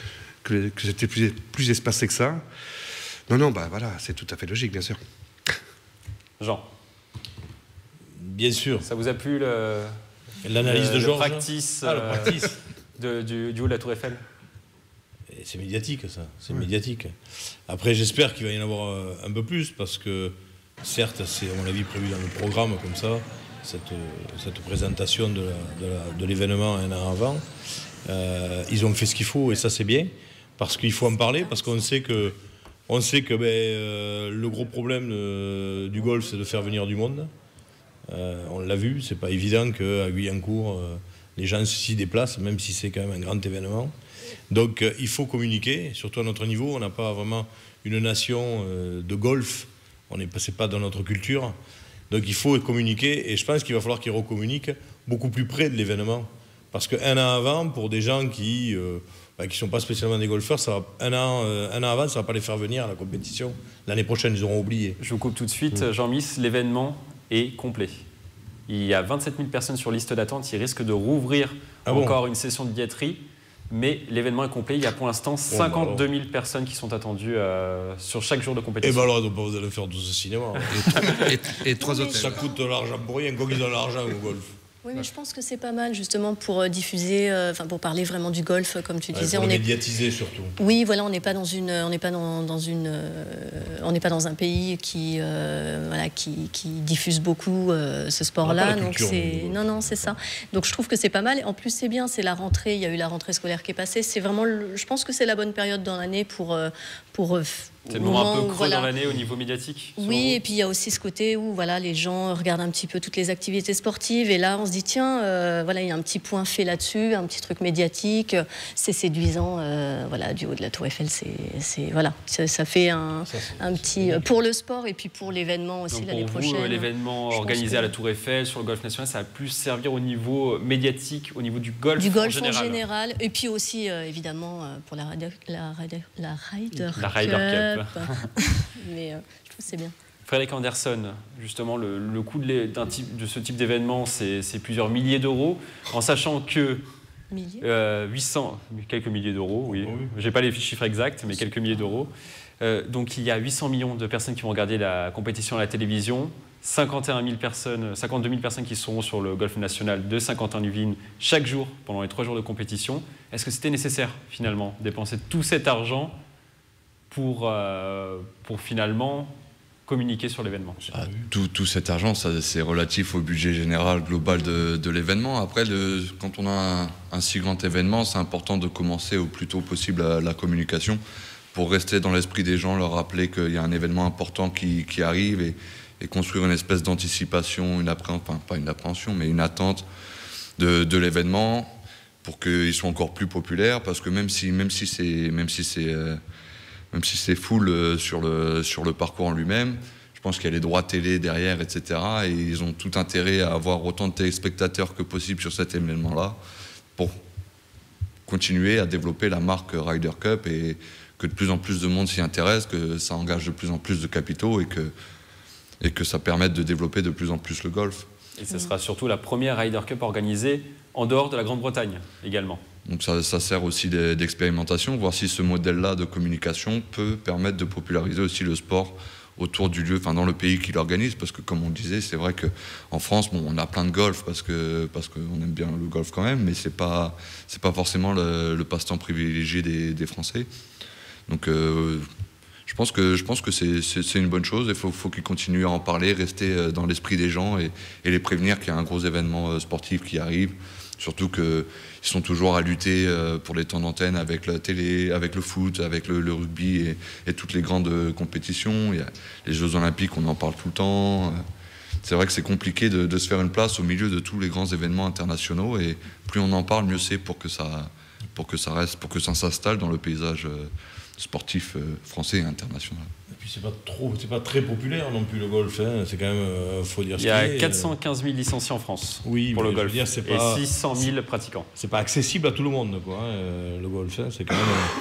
plus espacé que ça. Non, bah voilà, c'est tout à fait logique, bien sûr. Jean. Bien sûr. Ça vous a plu l'analyse de Georges, le practice, du haut de la Tour Eiffel? C'est médiatique, ça. C'est médiatique. Après, j'espère qu'il va y en avoir un peu plus, parce que, certes, c'est à mon avis prévu dans le programme, comme ça, cette présentation de l'événement 1 an avant. Ils ont fait ce qu'il faut, et ça, c'est bien, parce qu'il faut en parler, parce qu'on sait que le gros problème du golf, c'est de faire venir du monde. On l'a vu, c'est pas évident qu'à Guyancourt, les gens s'y déplacent, même si c'est quand même un grand événement. Donc il faut communiquer, surtout à notre niveau. On n'a pas vraiment une nation de golf, c'est pas dans notre culture. Donc il faut communiquer, et je pense qu'il va falloir qu'ils recommuniquent beaucoup plus près de l'événement. Parce qu'1 an avant, pour des gens qui ne sont pas spécialement des golfeurs, ça va, un an avant, ça ne va pas les faire venir à la compétition. L'année prochaine, ils auront oublié. Je vous coupe tout de suite, Jean-Miss, l'événement est complet. Il y a 27 000 personnes sur liste d'attente, il risque de rouvrir encore une session de billetterie, mais l'événement est complet. Il y a pour l'instant 52 000 personnes qui sont attendues sur chaque jour de compétition. Et bien alors, vous allez faire tout ce cinéma. et 3 hôtels. Ça coûte de l'argent pour rien, quoi qu'ils ont de l'argent au golf. Oui, mais je pense que c'est pas mal justement pour diffuser, pour parler vraiment du golf, comme tu disais. Pour le médiatiser surtout. Oui, voilà, on n'est pas dans un pays qui diffuse beaucoup ce sport-là. Donc c'est ça. Donc je trouve que c'est pas mal. En plus, c'est bien, c'est la rentrée. Il y a eu la rentrée scolaire qui est passée. C'est vraiment, je pense que c'est la bonne période dans l'année pour pour c'est le moment un peu creux dans l'année au niveau médiatique. Oui, et puis il y a aussi ce côté où voilà, les gens regardent un petit peu toutes les activités sportives et là on se dit tiens, voilà, il y a un petit point fait là-dessus, un petit truc médiatique, c'est séduisant, voilà, du haut de la Tour Eiffel, voilà, ça fait un petit pour le sport et puis pour l'événement aussi l'année prochaine. Pour vous, l'événement organisé à la Tour Eiffel sur le golf national, ça va plus servir au niveau médiatique, au niveau du golf en général, et puis aussi évidemment pour la Ryder Cup. Mais je trouve que c'est bien. Frédéric Anderson, justement, le coût de ce type d'événement, c'est plusieurs milliers d'euros, en sachant que 800, quelques milliers d'euros, oui. Je n'ai pas les chiffres exacts, mais quelques milliers d'euros. Donc il y a 800 millions de personnes qui vont regarder la compétition à la télévision, 52 000 personnes qui seront sur le golf national de Saint-Quentin-Yvelines chaque jour pendant les 3 jours de compétition. Est-ce que c'était nécessaire, finalement, dépenser tout cet argent pour finalement communiquer sur l'événement? Tout cet argent, c'est relatif au budget général global de l'événement. Après, quand on a un si grand événement, c'est important de commencer au plus tôt possible la communication pour rester dans l'esprit des gens, leur rappeler qu'il y a un événement important qui arrive et construire une espèce d'anticipation, pas une appréhension, mais une attente de l'événement pour qu'il soit encore plus populaire. Parce que même si c'est full sur le parcours en lui-même, je pense qu'il y a les droits télé derrière, etc. Et ils ont tout intérêt à avoir autant de téléspectateurs que possible sur cet événement-là pour continuer à développer la marque Ryder Cup et que de plus en plus de monde s'y intéresse, que ça engage de plus en plus de capitaux et que ça permette de développer de plus en plus le golf. Et ce sera surtout la première Ryder Cup organisée en dehors de la Grande-Bretagne également. Donc ça sert aussi d'expérimentation, voir si ce modèle-là de communication peut permettre de populariser aussi le sport autour du lieu, dans le pays qui l'organise, parce que comme on le disait, c'est vrai qu'en France, on a plein de golf parce qu'on aime bien le golf quand même, mais c'est pas forcément le passe-temps privilégié des Français. Donc je pense que c'est une bonne chose. Il faut qu'ils continuent à en parler, rester dans l'esprit des gens et les prévenir qu'il y a un gros événement sportif qui arrive. Surtout qu'ils sont toujours à lutter pour les temps d'antenne avec la télé, avec le foot, avec le rugby et toutes les grandes compétitions. Il y a les Jeux Olympiques, on en parle tout le temps. C'est vrai que c'est compliqué de se faire une place au milieu de tous les grands événements internationaux. Et plus on en parle, mieux c'est pour que ça s'installe dans le paysage sportif français et international. Et puis c'est pas très populaire non plus le golf, hein. C'est quand même, faut dire. Il y a 415 000 licenciés en France pour le golf, et 600 000 pratiquants. C'est pas accessible à tout le monde, quoi. Le golf, hein. C'est quand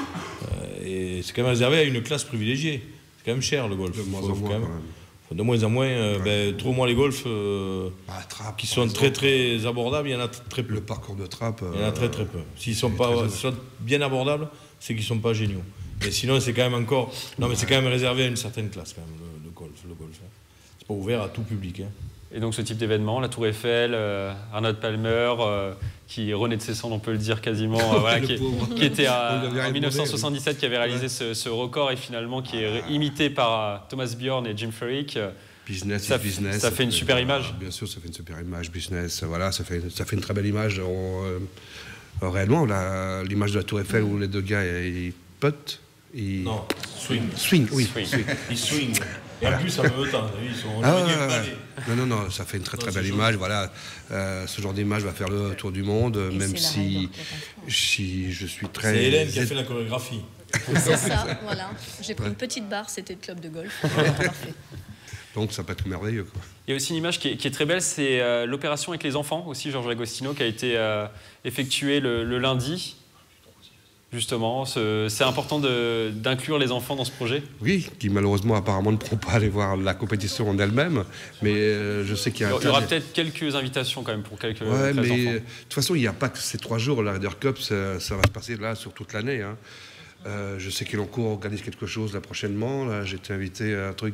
même réservé à une classe privilégiée. C'est quand même cher le golf. De moins en moins. Trop moins les golfs qui sont très très abordables, il y en a très peu. Le parcours de trappe. Il y en a très très peu. S'ils sont bien abordables, c'est qu'ils sont pas géniaux. Mais sinon, c'est quand même réservé à une certaine classe, quand même, le golf. Hein. C'est pas ouvert à tout public. Hein. Et donc, ce type d'événement, la Tour Eiffel, Arnold Palmer, qui renaît de ses cendres, on peut le dire quasiment, qui était en 1977, qui avait réalisé ce record et finalement qui est imité par Thomas Bjorn et Jim Furyk. Ça fait une super image. Bien sûr, ça fait une super image. Business, voilà, ça fait une très belle image. Réellement, l'image de la Tour Eiffel où les deux gars ils puttent. Non, swing. Ils swing. Et en plus, ça me tente. Ils sont Non, ça fait une très très belle image. Voilà, ce genre d'image va faire le tour du monde, et même si je suis très. C'est Hélène qui a fait la chorégraphie. C'est ça, voilà. J'ai pris une petite barre, c'était le club de golf. Parfait. Donc ça peut être merveilleux, quoi. Il y a aussi une image qui est très belle, c'est l'opération avec les enfants aussi, Georges Agostino, qui a été effectuée le lundi. Justement, c'est important d'inclure les enfants dans ce projet. Oui, qui malheureusement apparemment ne pourront pas aller voir la compétition en elle-même, mais je sais qu'il y a... Il y aura peut-être quelques invitations quand même pour quelques enfants. Mais de toute façon, il n'y a pas que ces 3 jours, la Ryder Cup, ça va se passer là sur toute l'année. Hein. Je sais qu'Elancourt organise quelque chose là prochainement. Là, j'ai été invité à un truc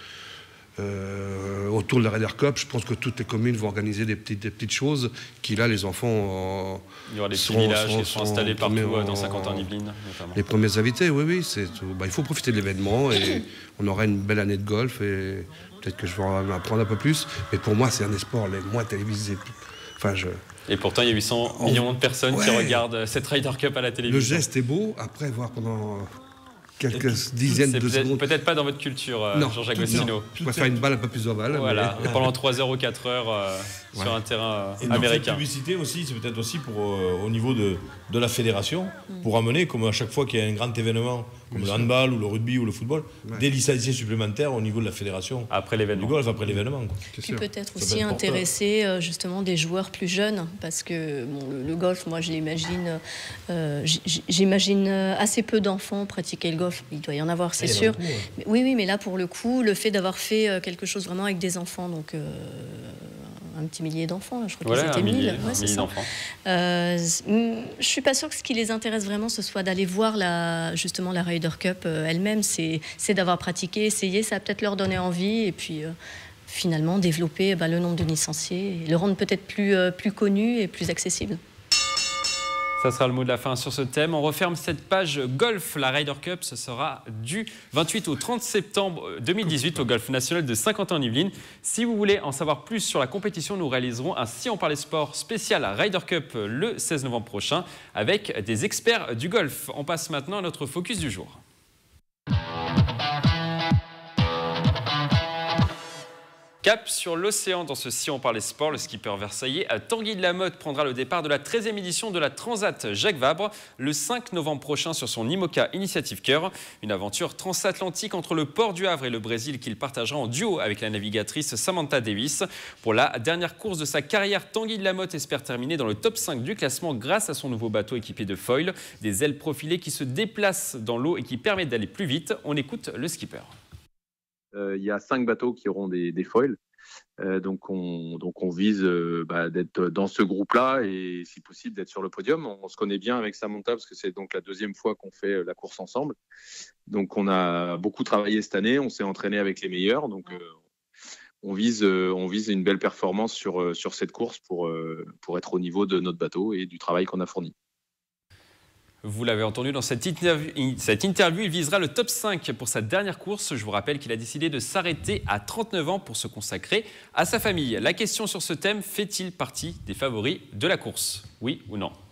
autour de la Ryder Cup. Je pense que toutes les communes vont organiser des petites choses qui, là, les enfants... il y aura des petits villages qui seront installés partout dans Saint-Quentin-Yvelines, notamment. Les premiers invités, oui. Il faut profiter de l'événement et on aura une belle année de golf et peut-être que je vais en apprendre un peu plus. Mais pour moi, c'est un des sports les moins télévisés. Et pourtant, il y a 800 millions de personnes qui regardent cette Ryder Cup à la télévision. Le geste est beau. Après, voir pendant quelques dizaines de secondes. Peut-être pas dans votre culture, Jean-Jacques Agostino. Je préfère une balle un peu plus ovale. Voilà, pendant 3 heures ou 4 heures sur un terrain américain. La publicité aussi, c'est peut-être aussi pour, au niveau de la fédération, pour amener, comme à chaque fois qu'il y a un grand événement, comme le handball ou le rugby ou le football, des licenciés supplémentaires au niveau de la fédération. Après l'événement. Du golf, après l'événement. Puis peut-être aussi intéresser justement des joueurs plus jeunes, parce que le golf, moi je l'imagine, j'imagine assez peu d'enfants pratiquer le golf. Il doit y en avoir, c'est sûr. Beaucoup, ouais. Mais, oui, mais là pour le coup, le fait d'avoir fait quelque chose vraiment avec des enfants, donc un petit millier d'enfants, je crois qu'ils étaient 1000. Un millier d'enfants. Je suis pas sûre que ce qui les intéresse vraiment, ce soit d'aller voir justement la Ryder Cup elle-même. C'est d'avoir pratiqué, essayé, ça va peut-être leur donner envie, et puis finalement développer le nombre de licenciés, et le rendre peut-être plus connu et plus accessible. Ça sera le mot de la fin sur ce thème. On referme cette page golf. La Ryder Cup, ce sera du 28 au 30 septembre 2018 au Golf National de Saint-Quentin-en-Yvelines. Si vous voulez en savoir plus sur la compétition, nous réaliserons un Si on parlait sport spécial à Ryder Cup le 16 novembre prochain avec des experts du golf. On passe maintenant à notre focus du jour. Cap sur l'océan dans ce Si on parlait sport, le skipper versaillais Tanguy de la Motte prendra le départ de la 13e édition de la Transat Jacques Vabre le 5 novembre prochain sur son IMOCA Initiative Cœur. Une aventure transatlantique entre le port du Havre et le Brésil qu'il partagera en duo avec la navigatrice Samantha Davis. Pour la dernière course de sa carrière, Tanguy de la Motte espère terminer dans le top 5 du classement grâce à son nouveau bateau équipé de foils, des ailes profilées qui se déplacent dans l'eau et qui permettent d'aller plus vite. On écoute le skipper. Il y a 5 bateaux qui auront des foils. Donc on vise d'être dans ce groupe-là et si possible d'être sur le podium. On se connaît bien avec Samantha parce que c'est donc la 2e fois qu'on fait la course ensemble. Donc on a beaucoup travaillé cette année, on s'est entraîné avec les meilleurs. Donc on vise une belle performance sur cette course pour être au niveau de notre bateau et du travail qu'on a fourni. Vous l'avez entendu dans cette interview, il visera le top 5 pour sa dernière course. Je vous rappelle qu'il a décidé de s'arrêter à 39 ans pour se consacrer à sa famille. La question sur ce thème, fait-il partie des favoris de la course? Oui ou non?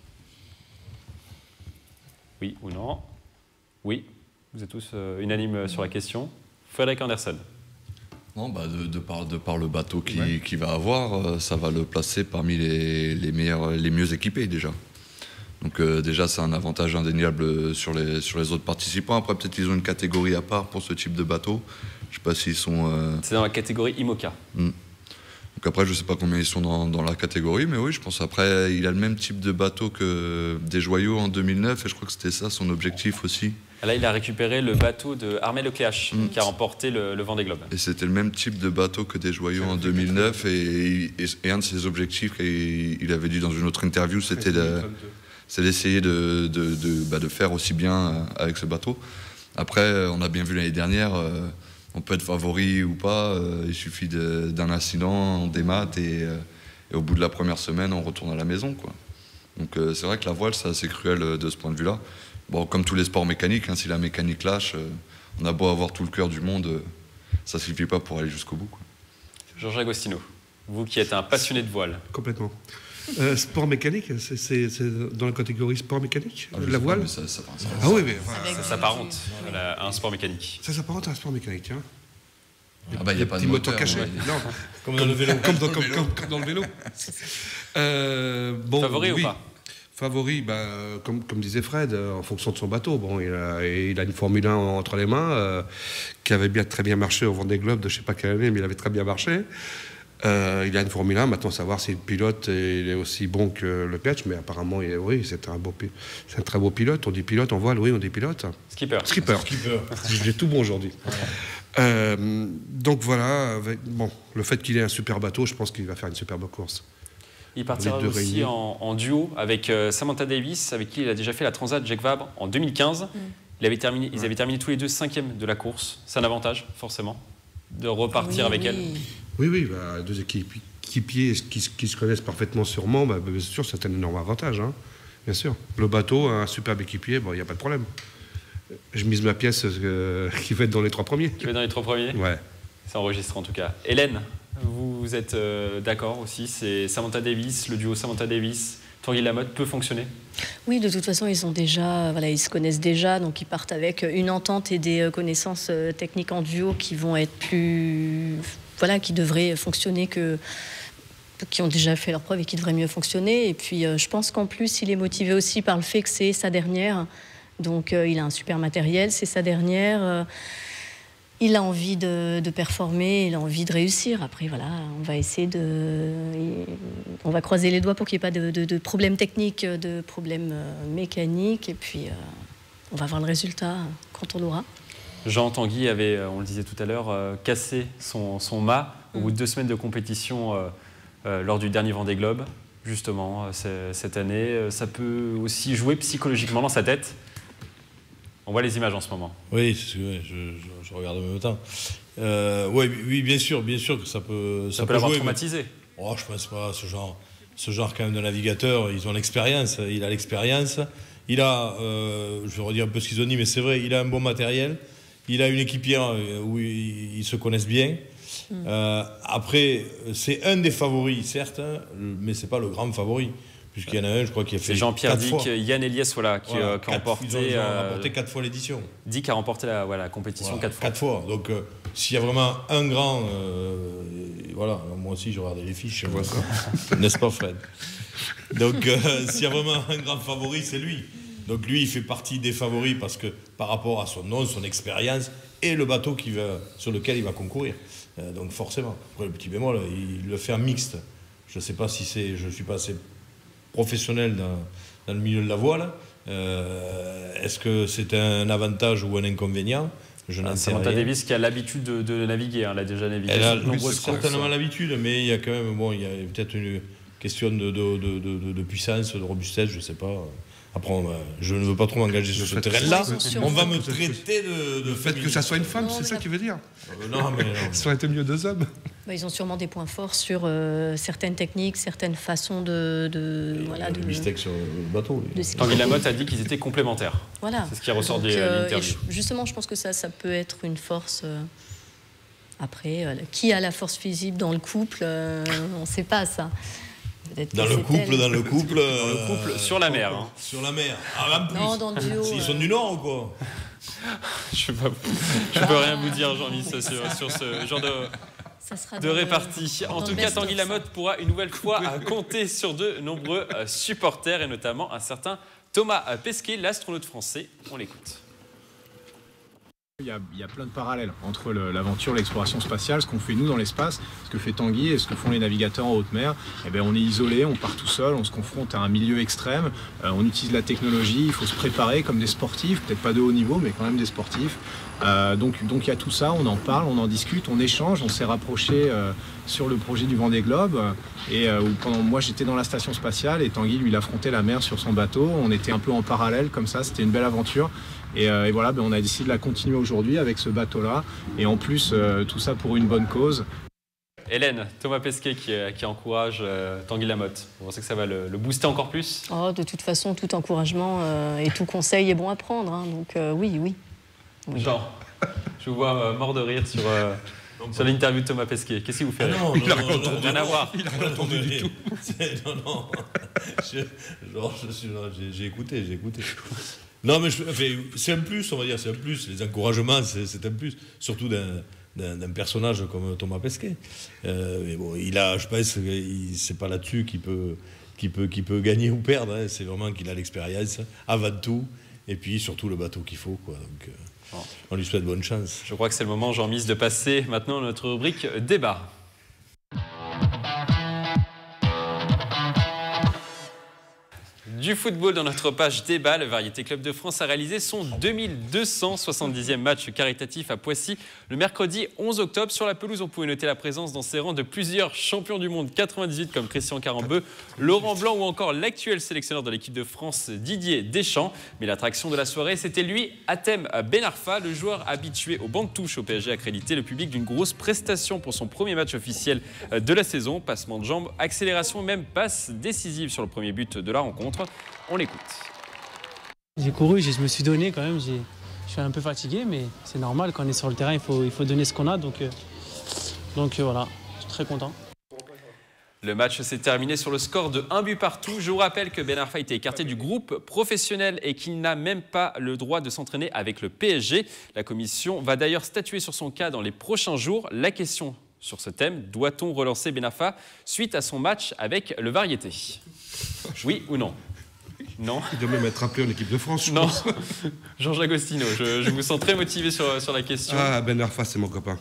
Oui ou non? Oui, vous êtes tous unanimes sur la question. Frédéric Anderson. Non, de par le bateau qu'il va avoir, ça va le placer parmi les mieux équipés déjà. Donc déjà, c'est un avantage indéniable sur les autres participants. Après, peut-être qu'ils ont une catégorie à part pour ce type de bateau. Je ne sais pas s'ils sont... C'est dans la catégorie IMOCA. Donc après, je ne sais pas combien ils sont dans la catégorie, mais oui, je pense après, il a le même type de bateau que des Joyaux en 2009, et je crois que c'était ça son objectif aussi. Là, il a récupéré le bateau de Armel Lecléache, qui a remporté le Vendée Globe. Et c'était le même type de bateau que des Joyaux en 2009, et un de ses objectifs, et il avait dit dans une autre interview, c'était d'essayer de faire aussi bien avec ce bateau. Après, on a bien vu l'année dernière, on peut être favori ou pas, il suffit d'un incident, on démate et au bout de la première semaine, on retourne à la maison, quoi. Donc c'est vrai que la voile, c'est assez cruel de ce point de vue-là. Bon, comme tous les sports mécaniques, si la mécanique lâche, on a beau avoir tout le cœur du monde, ça ne suffit pas pour aller jusqu'au bout, quoi. Georges Agostino, vous qui êtes un passionné de voile. Complètement. Sport mécanique, c'est dans la catégorie sport mécanique, la voile. Ah oui, mais ça s'apparente à un sport mécanique. Ça s'apparente à un sport mécanique, hein. Il n'y a pas de moteur caché. Non, comme dans le vélo. Comme dans le vélo. Favori ou pas? Favori, comme disait Fred, en fonction de son bateau. Bon, il a une Formule 1 entre les mains qui avait très bien marché au Vendée Globe de je ne sais pas quelle année, mais il avait très bien marché. Il a une Formule 1, maintenant savoir si le pilote il est aussi bon que le Pietsch, mais apparemment c'est un très beau pilote. On dit pilote en voile, oui, on dit pilote. Skipper. J'ai tout bon aujourd'hui. Donc voilà, le fait qu'il ait un super bateau, je pense qu'il va faire une superbe course. Il partira aussi en duo avec Samantha Davis, avec qui il a déjà fait la Transat Jacques Vabre en 2015. Ils avaient terminé tous les deux 5e de la course. C'est un avantage, forcément, de repartir avec elle. Oui, deux équipiers qui se connaissent parfaitement sûrement, bien sûr, c'est un énorme avantage, hein, bien sûr. Le bateau, un superbe équipier, il n'y a pas de problème. Je mise ma pièce qui va être dans les 3 premiers. Qui va être dans les 3 premiers ? Ouais. C'est enregistré en tout cas. Hélène, vous êtes d'accord aussi, c'est Samantha Davis, le duo Samantha Davis, Tanguy Lamotte peut fonctionner? Oui, de toute façon, ils se connaissent déjà, donc ils partent avec une entente et des connaissances techniques en duo qui vont être qui devraient fonctionner qui ont déjà fait leur preuve et qui devraient mieux fonctionner. Et puis, je pense qu'en plus, il est motivé aussi par le fait que c'est sa dernière. Donc, il a un super matériel, c'est sa dernière. Il a envie de performer, il a envie de réussir. Après, voilà, on va essayer on va croiser les doigts pour qu'il n'y ait pas de problèmes techniques, de problèmes mécaniques. Et puis, on va voir le résultat quand on l'aura. Jean Tanguy avait, on le disait tout à l'heure, cassé son mât au bout de 2 semaines de compétition lors du dernier Vendée Globe. Justement, cette année, ça peut aussi jouer psychologiquement dans sa tête. On voit les images en ce moment. Oui, je regarde en même temps. Oui, bien sûr que ça peut l'avoir jouer, traumatisé. Mais... Oh, je pense pas. Ce genre quand même de navigateur, ils ont l'expérience. Il a l'expérience. Il a, je vais redire un peu ce qu'ils ont dit, mais c'est vrai, il a un bon matériel. Il a une équipière où ils se connaissent bien. Après, c'est un des favoris, certes, mais c'est pas le grand favori. Puisqu'il y en a un, je crois, qui a fait. C'est Jean-Pierre Dick, Yann Eliès, qui a remporté. Ils ont remporté 4 fois l'édition. Dick a remporté la compétition 4 fois. 4 fois. Donc, s'il y a vraiment un grand. Moi aussi, je regardais les fiches. Je vois ça. N'est-ce pas, Fred? Donc, s'il y a vraiment un grand favori, c'est lui. Donc, lui, il fait partie des favoris parce que par rapport à son nom, son expérience et le bateau sur lequel il va concourir. Donc, forcément. Après, le petit bémol, il le fait en mixte. Je ne sais pas si c'est. Je ne suis pas assez professionnel dans le milieu de la voile. Est-ce que c'est un avantage ou un inconvénient? Je n'en sais rien. Samantha Davis qui a l'habitude de naviguer, elle a déjà navigué. Elle a certainement l'habitude, mais il y a quand même il y a peut-être une question de puissance, de robustesse, je ne sais pas. Après, je ne veux pas trop m'engager sur ce terrain-là. On va me traiter de le fait que ça soit une femme, c'est ça qui veut dire. Non. Ça aurait été mieux 2 hommes. Ils ont sûrement des points forts sur certaines techniques, certaines façons de mystère sur le bateau. Tanguy Lamotte a dit qu'ils étaient complémentaires. Voilà. C'est ce qui ressort de l'interview. Justement, je pense que ça peut être une force. Après, qui a la force physique dans le couple, on ne sait pas ça. Dans le couple, sur la mer. Hein. Sur la mer. En plus. Non, dans le duo. Ils sont du Nord ou quoi? Je peux rien vous dire, Jean-Michel, sur ce genre de répartie. En tout cas, Tanguy Lamotte pourra une nouvelle fois compter sur de nombreux supporters et notamment un certain Thomas Pesquet, l'astronaute français. On l'écoute. Il y a plein de parallèles entre l'aventure, l'exploration spatiale, ce qu'on fait nous dans l'espace, ce que fait Tanguy et ce que font les navigateurs en haute mer. On est isolé, on part tout seul, on se confronte à un milieu extrême, on utilise la technologie, il faut se préparer comme des sportifs, peut-être pas de haut niveau, mais quand même des sportifs. Donc il y a tout ça, on en parle, on en discute, on échange, on s'est rapproché sur le projet du Vendée Globe pendant moi j'étais dans la station spatiale et Tanguy lui il affrontait la mer sur son bateau, on était un peu en parallèle comme ça, c'était une belle aventure. Et voilà, on a décidé de la continuer aujourd'hui avec ce bateau-là. Et en plus, tout ça pour une bonne cause. Hélène, Thomas Pesquet qui encourage Tanguy Lamotte. Vous pensez que ça va le booster encore plus? De toute façon, tout encouragement et tout conseil est bon à prendre. Hein, donc oui. Jean, je vous vois mort de rire sur l'interview de Thomas Pesquet. Qu'est-ce qui vous fait rire? Il a rien à voir. Il a rien entendu du tout. Non. J'ai écouté. Non, mais c'est un plus, on va dire, c'est un plus. Les encouragements, c'est un plus. Surtout d'un personnage comme Thomas Pesquet. Mais bon, je pense que c'est pas là-dessus qu'il peut gagner ou perdre. Hein. C'est vraiment qu'il a l'expérience, avant tout. Et puis, surtout, le bateau qu'il faut, quoi. Donc, on lui souhaite bonne chance. Je crois que c'est le moment, Jean-Michel, de passer maintenant à notre rubrique débat. Du football dans notre page débat, le Variété Club de France a réalisé son 2270e match caritatif à Poissy le mercredi 11 octobre. Sur la pelouse, on pouvait noter la présence dans ses rangs de plusieurs champions du monde 98 comme Christian Carambeu, Laurent Blanc ou encore l'actuel sélectionneur de l'équipe de France Didier Deschamps. Mais l'attraction de la soirée, c'était lui, Hatem Ben Arfa, le joueur habitué au banc de touche au PSG accrédité, le public d'une grosse prestation pour son premier match officiel de la saison. Passement de jambes, accélération, même passe décisive sur le premier but de la rencontre. On l'écoute. J'ai couru, je me suis donné quand même. Je suis un peu fatigué, mais c'est normal. Quand on est sur le terrain, il faut donner ce qu'on a. Donc voilà, je suis très content. Le match s'est terminé sur le score de 1 but partout. Je vous rappelle que Ben Arfa a été écarté du groupe professionnel et qu'il n'a même pas le droit de s'entraîner avec le PSG. La commission va d'ailleurs statuer sur son cas dans les prochains jours. La question sur ce thème, doit-on relancer Ben Arfa suite à son match avec le Variété? Oui ou non? Non. Il doit même être appelé en équipe de France, je pense. Georges Agostino, je vous sens très motivé sur la question. Ah, Ben Arfa, c'est mon copain.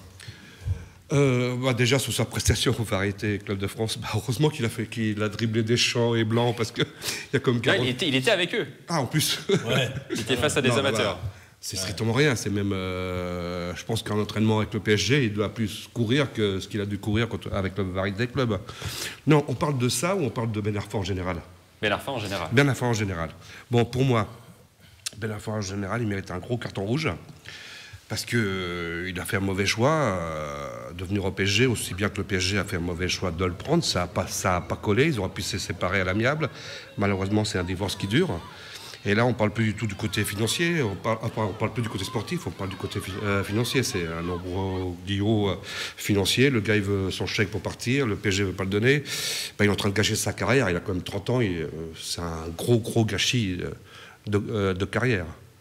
Déjà, sur sa prestation au Variété Club de France, heureusement qu'il a dribblé Deschamps et Blanc, parce qu'il y a comme 40... il était avec eux. Ah, en plus. Ouais. Il était face à des amateurs. C'est strictement rien. C'est même, je pense qu'en entraînement avec le PSG, il doit plus courir que ce qu'il a dû courir avec le Variété Club. Non, on parle de ça ou on parle de Ben Arfa en général? Ben Arfa en général. Ben Arfa en général. Bon, pour moi, Ben Arfa en général, il mérite un gros carton rouge. Parce qu'il a fait un mauvais choix de venir au PSG, aussi bien que le PSG a fait un mauvais choix de le prendre. Ça n'a pas collé, ils auraient pu se séparer à l'amiable. Malheureusement, c'est un divorce qui dure. Et là, on ne parle plus du tout du côté financier, on parle plus du côté sportif, on parle du côté financier. C'est un imbroglio financier. Le gars, il veut son chèque pour partir, le PSG ne veut pas le donner. Il est en train de gâcher sa carrière, il a quand même 30 ans, c'est un gros gâchis de carrière.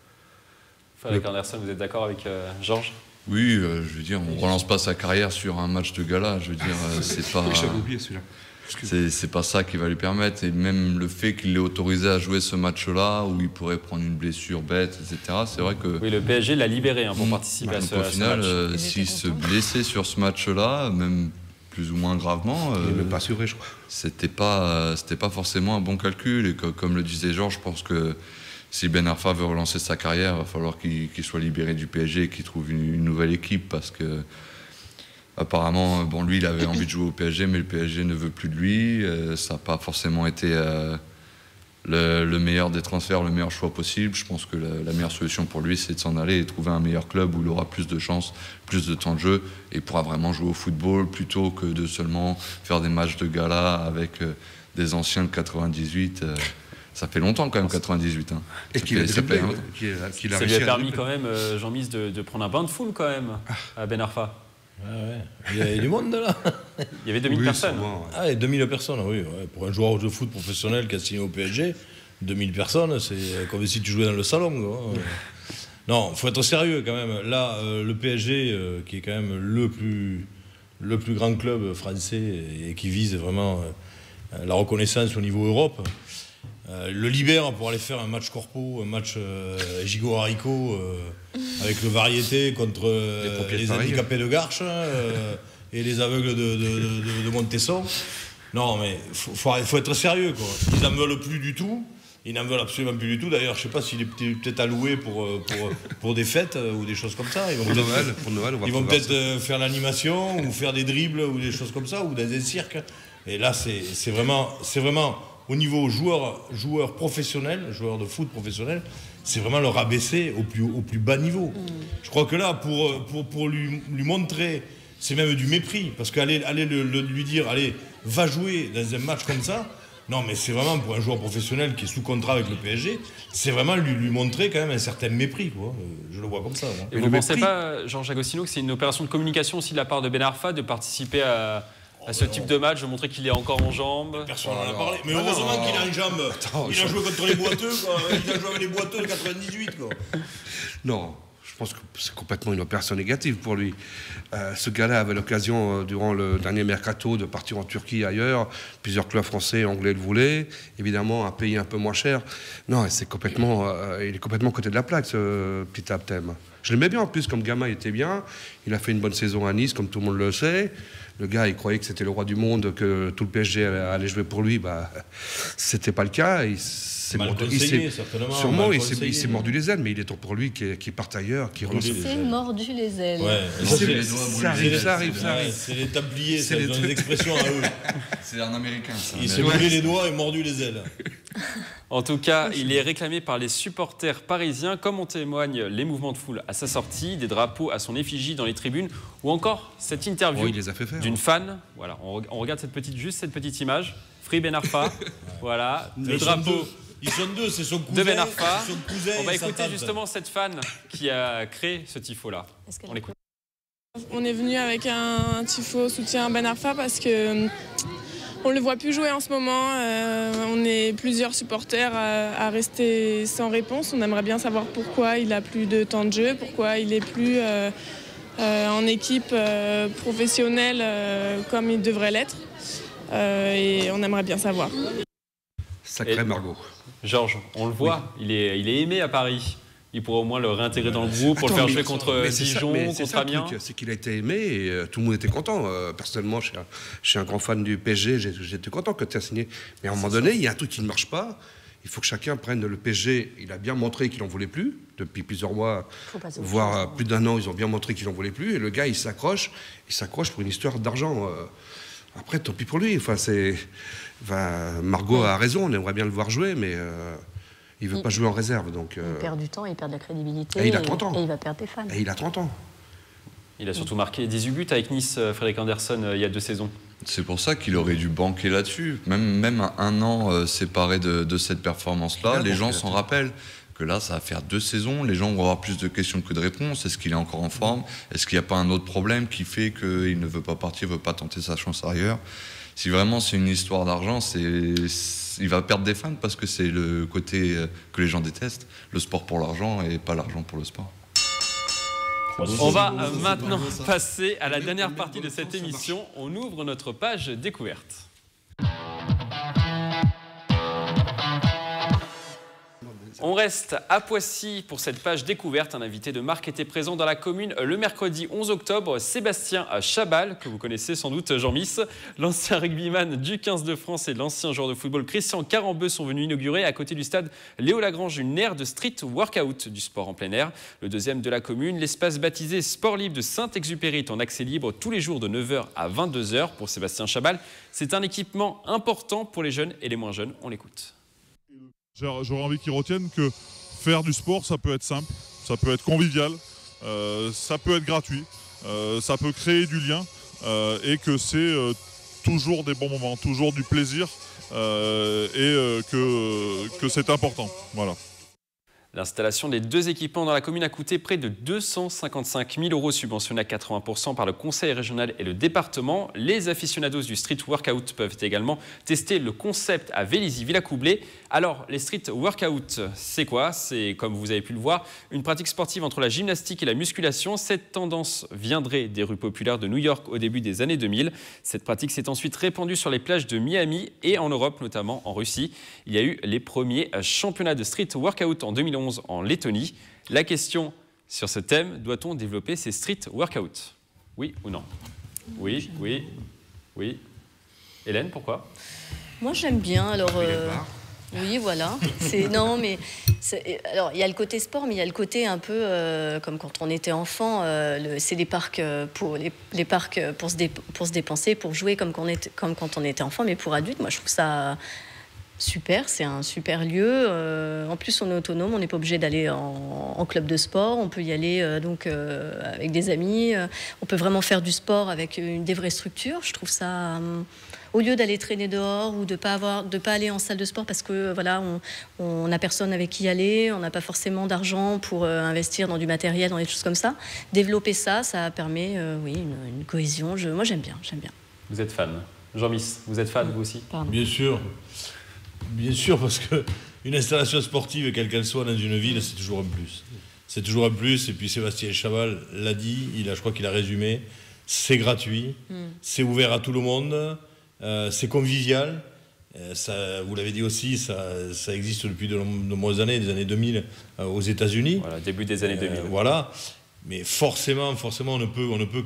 Avec Anderson, vous êtes d'accord avec Georges? Oui, je veux dire, on ne relance pas sa carrière sur un match de gala. Je veux dire, c'est pas. J'avais oublié celui-là. C'est pas ça qui va lui permettre. Et même le fait qu'il l'ait autorisé à jouer ce match-là, où il pourrait prendre une blessure bête, etc., c'est vrai que... Oui, le PSG l'a libéré pour participer à ce match. Au final, s'il se blessait sur ce match-là, même plus ou moins gravement... il n'est même pas assuré, je crois. C'était pas forcément un bon calcul. Et comme le disait Georges, je pense que si Ben Arfa veut relancer sa carrière, il va falloir qu'il soit libéré du PSG et qu'il trouve une nouvelle équipe, parce que apparemment, lui, il avait envie de jouer au PSG, mais le PSG ne veut plus de lui. Ça n'a pas forcément été le meilleur des transferts, le meilleur choix possible. Je pense que la meilleure solution pour lui, c'est de s'en aller et trouver un meilleur club où il aura plus de chances, plus de temps de jeu et pourra vraiment jouer au football plutôt que de seulement faire des matchs de gala avec des anciens de 98. Ça fait longtemps quand même, 98. Hein. Et qu'il a ça lui a permis quand même, Jean-Mise, de prendre un bain de foule quand même à Ben Arfa. Ouais. Il y avait du monde là. Il y avait 2000 personnes. Ah, et 2000 personnes, oui. Ouais. Pour un joueur de foot professionnel qui a signé au PSG, 2000 personnes, c'est comme si tu jouais dans le salon. Quoi. Non, il faut être sérieux quand même. Là, le PSG, qui est quand même le plus grand club français et qui vise vraiment la reconnaissance au niveau Europe, le libère pour aller faire un match corpo, un match gigot haricot avec le Variété contre les handicapés de Garches et les aveugles de Montesson. Non, mais faut être sérieux, quoi. Ils n'en veulent plus du tout. Ils n'en veulent absolument plus du tout. D'ailleurs, je ne sais pas s'il est peut-être alloué pour des fêtes ou des choses comme ça. Pour Noël, ils vont peut-être faire l'animation ou faire des dribbles ou des choses comme ça, ou dans des cirques. Et là, c'est vraiment au niveau joueur professionnel, joueur de foot professionnel, c'est vraiment le rabaisser au plus bas niveau. Je crois que là, pour lui montrer, c'est même du mépris, parce qu'aller lui dire, allez, va jouer dans un match comme ça, non, mais c'est vraiment pour un joueur professionnel qui est sous contrat avec le PSG, c'est vraiment lui montrer quand même un certain mépris, quoi. Je le vois comme ça. Moi. Et vous ne pensez pas, Georges Agostino, que c'est une opération de communication aussi de la part de Ben Arfa de participer à ce type de match, de montrer qu'il est encore en jambes? Personne n'en a parlé. Mais heureusement qu'il est en jambes. Il a joué contre les boiteux, quoi. Il a joué avec les boiteux de 98, quoi. Non, je pense que c'est complètement une opération négative pour lui. Ce gars-là avait l'occasion, durant le dernier mercato, de partir en Turquie, ailleurs. Plusieurs clubs français et anglais le voulaient. Évidemment, à payer un peu moins cher. Non, il est complètement côté de la plaque, ce petit Abtem. Je l'aimais bien en plus, comme gamin, il était bien. Il a fait une bonne saison à Nice, comme tout le monde le sait. Le gars, il croyait que c'était le roi du monde, que tout le PSG allait jouer pour lui. C'était pas le cas. Il s'est mordu les ailes, mais il est temps pour lui qu'il parte ailleurs. Il s'est mordu les ailes. Ouais. Ça arrive. C'est les tabliers, c'est des expressions à eux. C'est un américain, ça. Il s'est brûlé les doigts et mordu les ailes. En tout cas, il est réclamé par les supporters parisiens, comme en témoignent les mouvements de foule à sa sortie, des drapeaux à son effigie dans les tribunes, ou encore cette interview d'une fan. Voilà, on regarde cette petite image. Free Ben Arfa, voilà, le drapeau. Ils sont deux, c'est son cousin, de Ben Arfa. son cousin. On va écouter justement cette fan qui a créé ce tifo-là. On l'écoute. On est venu avec un tifo soutien Ben Arfa parce que On le voit plus jouer en ce moment. On est plusieurs supporters à rester sans réponse. On aimerait bien savoir pourquoi il a plus de temps de jeu, pourquoi il est plus en équipe professionnelle comme il devrait l'être. Et on aimerait bien savoir. Sacré Margot. Georges, on le voit, il est aimé à Paris. Il pourrait au moins le réintégrer dans le groupe pour le faire jouer contre Dijon, contre Amiens. C'est qu'il a été aimé et tout le monde était content. Personnellement, je suis un grand fan du PSG, j'étais content que tu aies signé. Mais à un moment donné, il y a un truc qui ne marche pas. Il faut que chacun prenne le PSG. Il a bien montré qu'il n'en voulait plus. Depuis plusieurs mois, voire plus d'1 an, ils ont bien montré qu'il n'en voulait plus. Et le gars, il s'accroche pour une histoire d'argent. Après, tant pis pour lui. Margot a raison, on aimerait bien le voir jouer, mais il ne veut pas jouer en réserve. Donc, il perd du temps, il perd de la crédibilité. Et il a 30 ans. Et il va perdre des fans. Et il a 30 ans. Il a surtout marqué 18 buts avec Nice, Frédéric Anderson, il y a 2 saisons. C'est pour ça qu'il aurait dû banquer là-dessus. Même à 1 an séparé de cette performance-là, les gens s'en rappellent. Que là, ça va faire 2 saisons, les gens vont avoir plus de questions que de réponses. Est-ce qu'il est encore en forme? Est-ce qu'il n'y a pas un autre problème qui fait qu'il ne veut pas partir, ne veut pas tenter sa chance ailleurs? Si vraiment c'est une histoire d'argent, il va perdre des fans parce que c'est le côté que les gens détestent. Le sport pour l'argent et pas l'argent pour le sport. On va maintenant passer à la dernière partie de cette émission. On ouvre notre page découverte. On reste à Poissy pour cette page découverte. Un invité de marque était présent dans la commune le mercredi 11 octobre. Sébastien Chabal, que vous connaissez sans doute, Jean-Miss. L'ancien rugbyman du 15 de France et l'ancien joueur de football Christian Carambeu sont venus inaugurer à côté du stade Léo Lagrange une aire de street workout du sport en plein air. Le deuxième de la commune, l'espace baptisé Sport Libre de Saint-Exupéry est en accès libre tous les jours de 9h à 22h. Pour Sébastien Chabal, c'est un équipement important pour les jeunes et les moins jeunes. On l'écoute. J'aurais envie qu'ils retiennent que faire du sport, ça peut être simple, ça peut être convivial, ça peut être gratuit, ça peut créer du lien et que c'est toujours des bons moments, toujours du plaisir et que c'est important. Voilà. L'installation des 2 équipements dans la commune a coûté près de 255 000 € subventionnés à 80% par le conseil régional et le département. Les aficionados du street workout peuvent également tester le concept à Vélizy-Villacoublay. Alors, les street workout, c'est quoi? C'est, comme vous avez pu le voir, une pratique sportive entre la gymnastique et la musculation. Cette tendance viendrait des rues populaires de New York au début des années 2000. Cette pratique s'est ensuite répandue sur les plages de Miami et en Europe, notamment en Russie. Il y a eu les premiers championnats de street workout en 2011 en Lettonie. La question sur ce thème, doit-on développer ces street workouts? Oui ou non? Oui, oui, oui. Hélène, pourquoi? Moi, j'aime bien. Alors, oui, voilà. Non, mais alors il y a le côté sport, mais il y a le côté un peu comme quand on était enfant. C'est des parcs pour les parcs pour se dépenser, pour jouer comme quand on était enfant, mais pour adultes. Moi, je trouve ça super, c'est un super lieu. En plus, on est autonome, on n'est pas obligé d'aller en club de sport. On peut y aller avec des amis. On peut vraiment faire du sport avec des vraies structures. Je trouve ça, au lieu d'aller traîner dehors ou de pas aller en salle de sport parce que voilà, on n'a personne avec qui y aller, on n'a pas forcément d'argent pour investir dans du matériel, dans des choses comme ça. Développer ça permet, une cohésion. Moi, j'aime bien. Vous êtes fan. Jean-Miss, vous êtes fan, vous aussi? Pardon. Bien sûr, parce qu'une installation sportive, quelle qu'elle soit dans une ville, c'est toujours un plus. C'est toujours un plus, et puis Sébastien Chabal l'a dit, je crois qu'il a résumé, c'est gratuit, c'est ouvert à tout le monde, c'est convivial, ça, vous l'avez dit aussi, ça existe depuis de nombreuses années, des années 2000 aux États-Unis. Voilà, début des années 2000. Voilà, mais forcément, on ne peut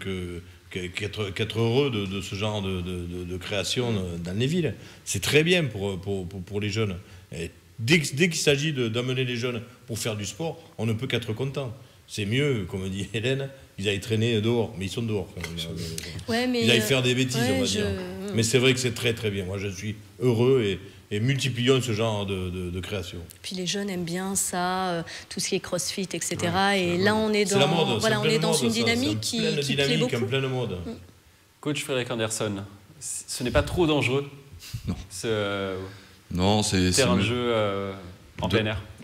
qu'être heureux de ce genre de création dans les villes. C'est très bien pour les jeunes. Et dès qu'il s'agit d'amener les jeunes pour faire du sport, on ne peut qu'être content. C'est mieux, comme dit Hélène, ils aillent traîner dehors, mais ils sont dehors. Ils aillent faire des bêtises, on va dire. Mais c'est vrai que c'est très très bien. Moi, je suis heureux et multiplions ce genre de création. Puis les jeunes aiment bien ça, tout ce qui est crossfit, etc. Et là, on est dans une dynamique qui plaît beaucoup. En pleine mode. Coach Frédéric Anderson, ce n'est pas trop dangereux? Non. Ce non, c'est terrain de jeu en plein air.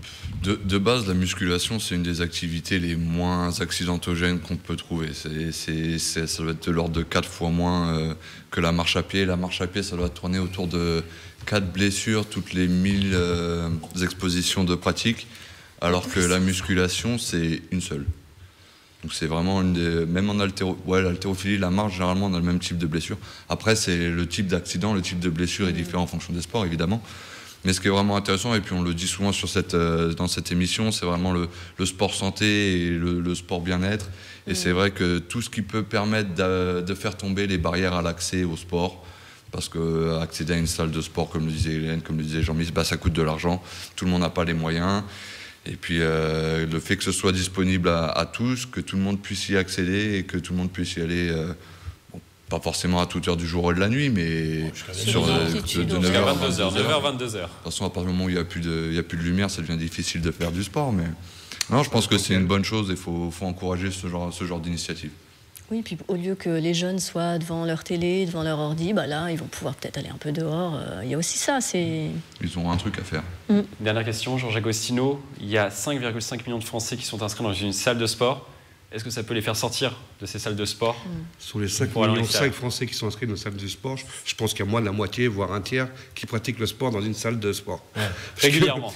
De base, la musculation, c'est une des activités les moins accidentogènes qu'on peut trouver. Ça doit être de l'ordre de 4 fois moins que la marche à pied. La marche à pied, ça doit tourner autour de 4 blessures toutes les 1000 expositions de pratique, alors que la musculation, c'est une seule. Donc c'est vraiment même en l'haltérophilie, la marche, généralement, on a le même type de blessure. Après, c'est le type d'accident, le type de blessure est différent en fonction des sports, évidemment. Mais ce qui est vraiment intéressant, et puis on le dit souvent dans cette émission, c'est vraiment le sport santé et le sport bien-être. Et c'est vrai que tout ce qui peut permettre de faire tomber les barrières à l'accès au sport, parce qu'accéder à une salle de sport, comme le disait Hélène, comme le disait Jean-Michel, ça coûte de l'argent, tout le monde n'a pas les moyens. Et puis le fait que ce soit disponible à tous, que tout le monde puisse y accéder et que tout le monde puisse y aller... pas forcément à toute heure du jour ou de la nuit, mais sur de 9h à 22h. De toute façon, à partir du moment où il n'y a plus de lumière, ça devient difficile de faire du sport. Mais non, je pense que c'est une bonne chose et il faut encourager ce genre d'initiative. Oui, puis au lieu que les jeunes soient devant leur télé, devant leur ordi, là, ils vont pouvoir peut-être aller un peu dehors. Il y a aussi ça. Ils ont un truc à faire. Dernière question, Georges Agostino. Il y a 5,5 millions de Français qui sont inscrits dans une salle de sport. Est-ce que ça peut les faire sortir de ces salles de sport? Sur les 5,5 millions de Français qui sont inscrits dans une salle de sport, je pense qu'il y a moins de la moitié, voire un tiers, qui pratiquent le sport dans une salle de sport. Ouais. Régulièrement.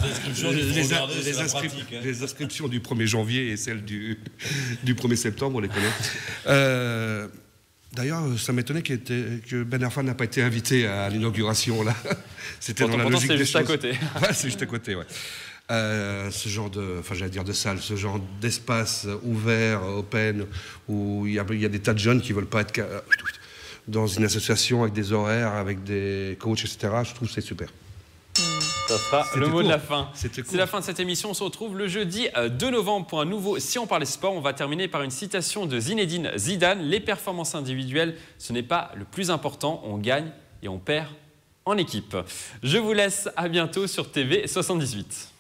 Les inscriptions du 1er janvier et celles du 1er septembre, on les connaît. D'ailleurs, ça m'étonnait que Ben Arfa n'a pas été invité à l'inauguration, là. C'était dans la logique des choses. C'est juste à côté. Ouais, c'est juste à côté, ouais. Ce genre de salle, ce genre d'espace ouvert, open, où il y a des tas de jeunes qui ne veulent pas être dans une association avec des horaires, avec des coachs, etc. Je trouve que c'est super. Ça sera le mot de la fin. C'est la fin de cette émission. On se retrouve le jeudi 2 novembre pour un nouveau Si on parlait sport. On va terminer par une citation de Zinedine Zidane. Les performances individuelles, ce n'est pas le plus important. On gagne et on perd en équipe. Je vous laisse, à bientôt sur TV78.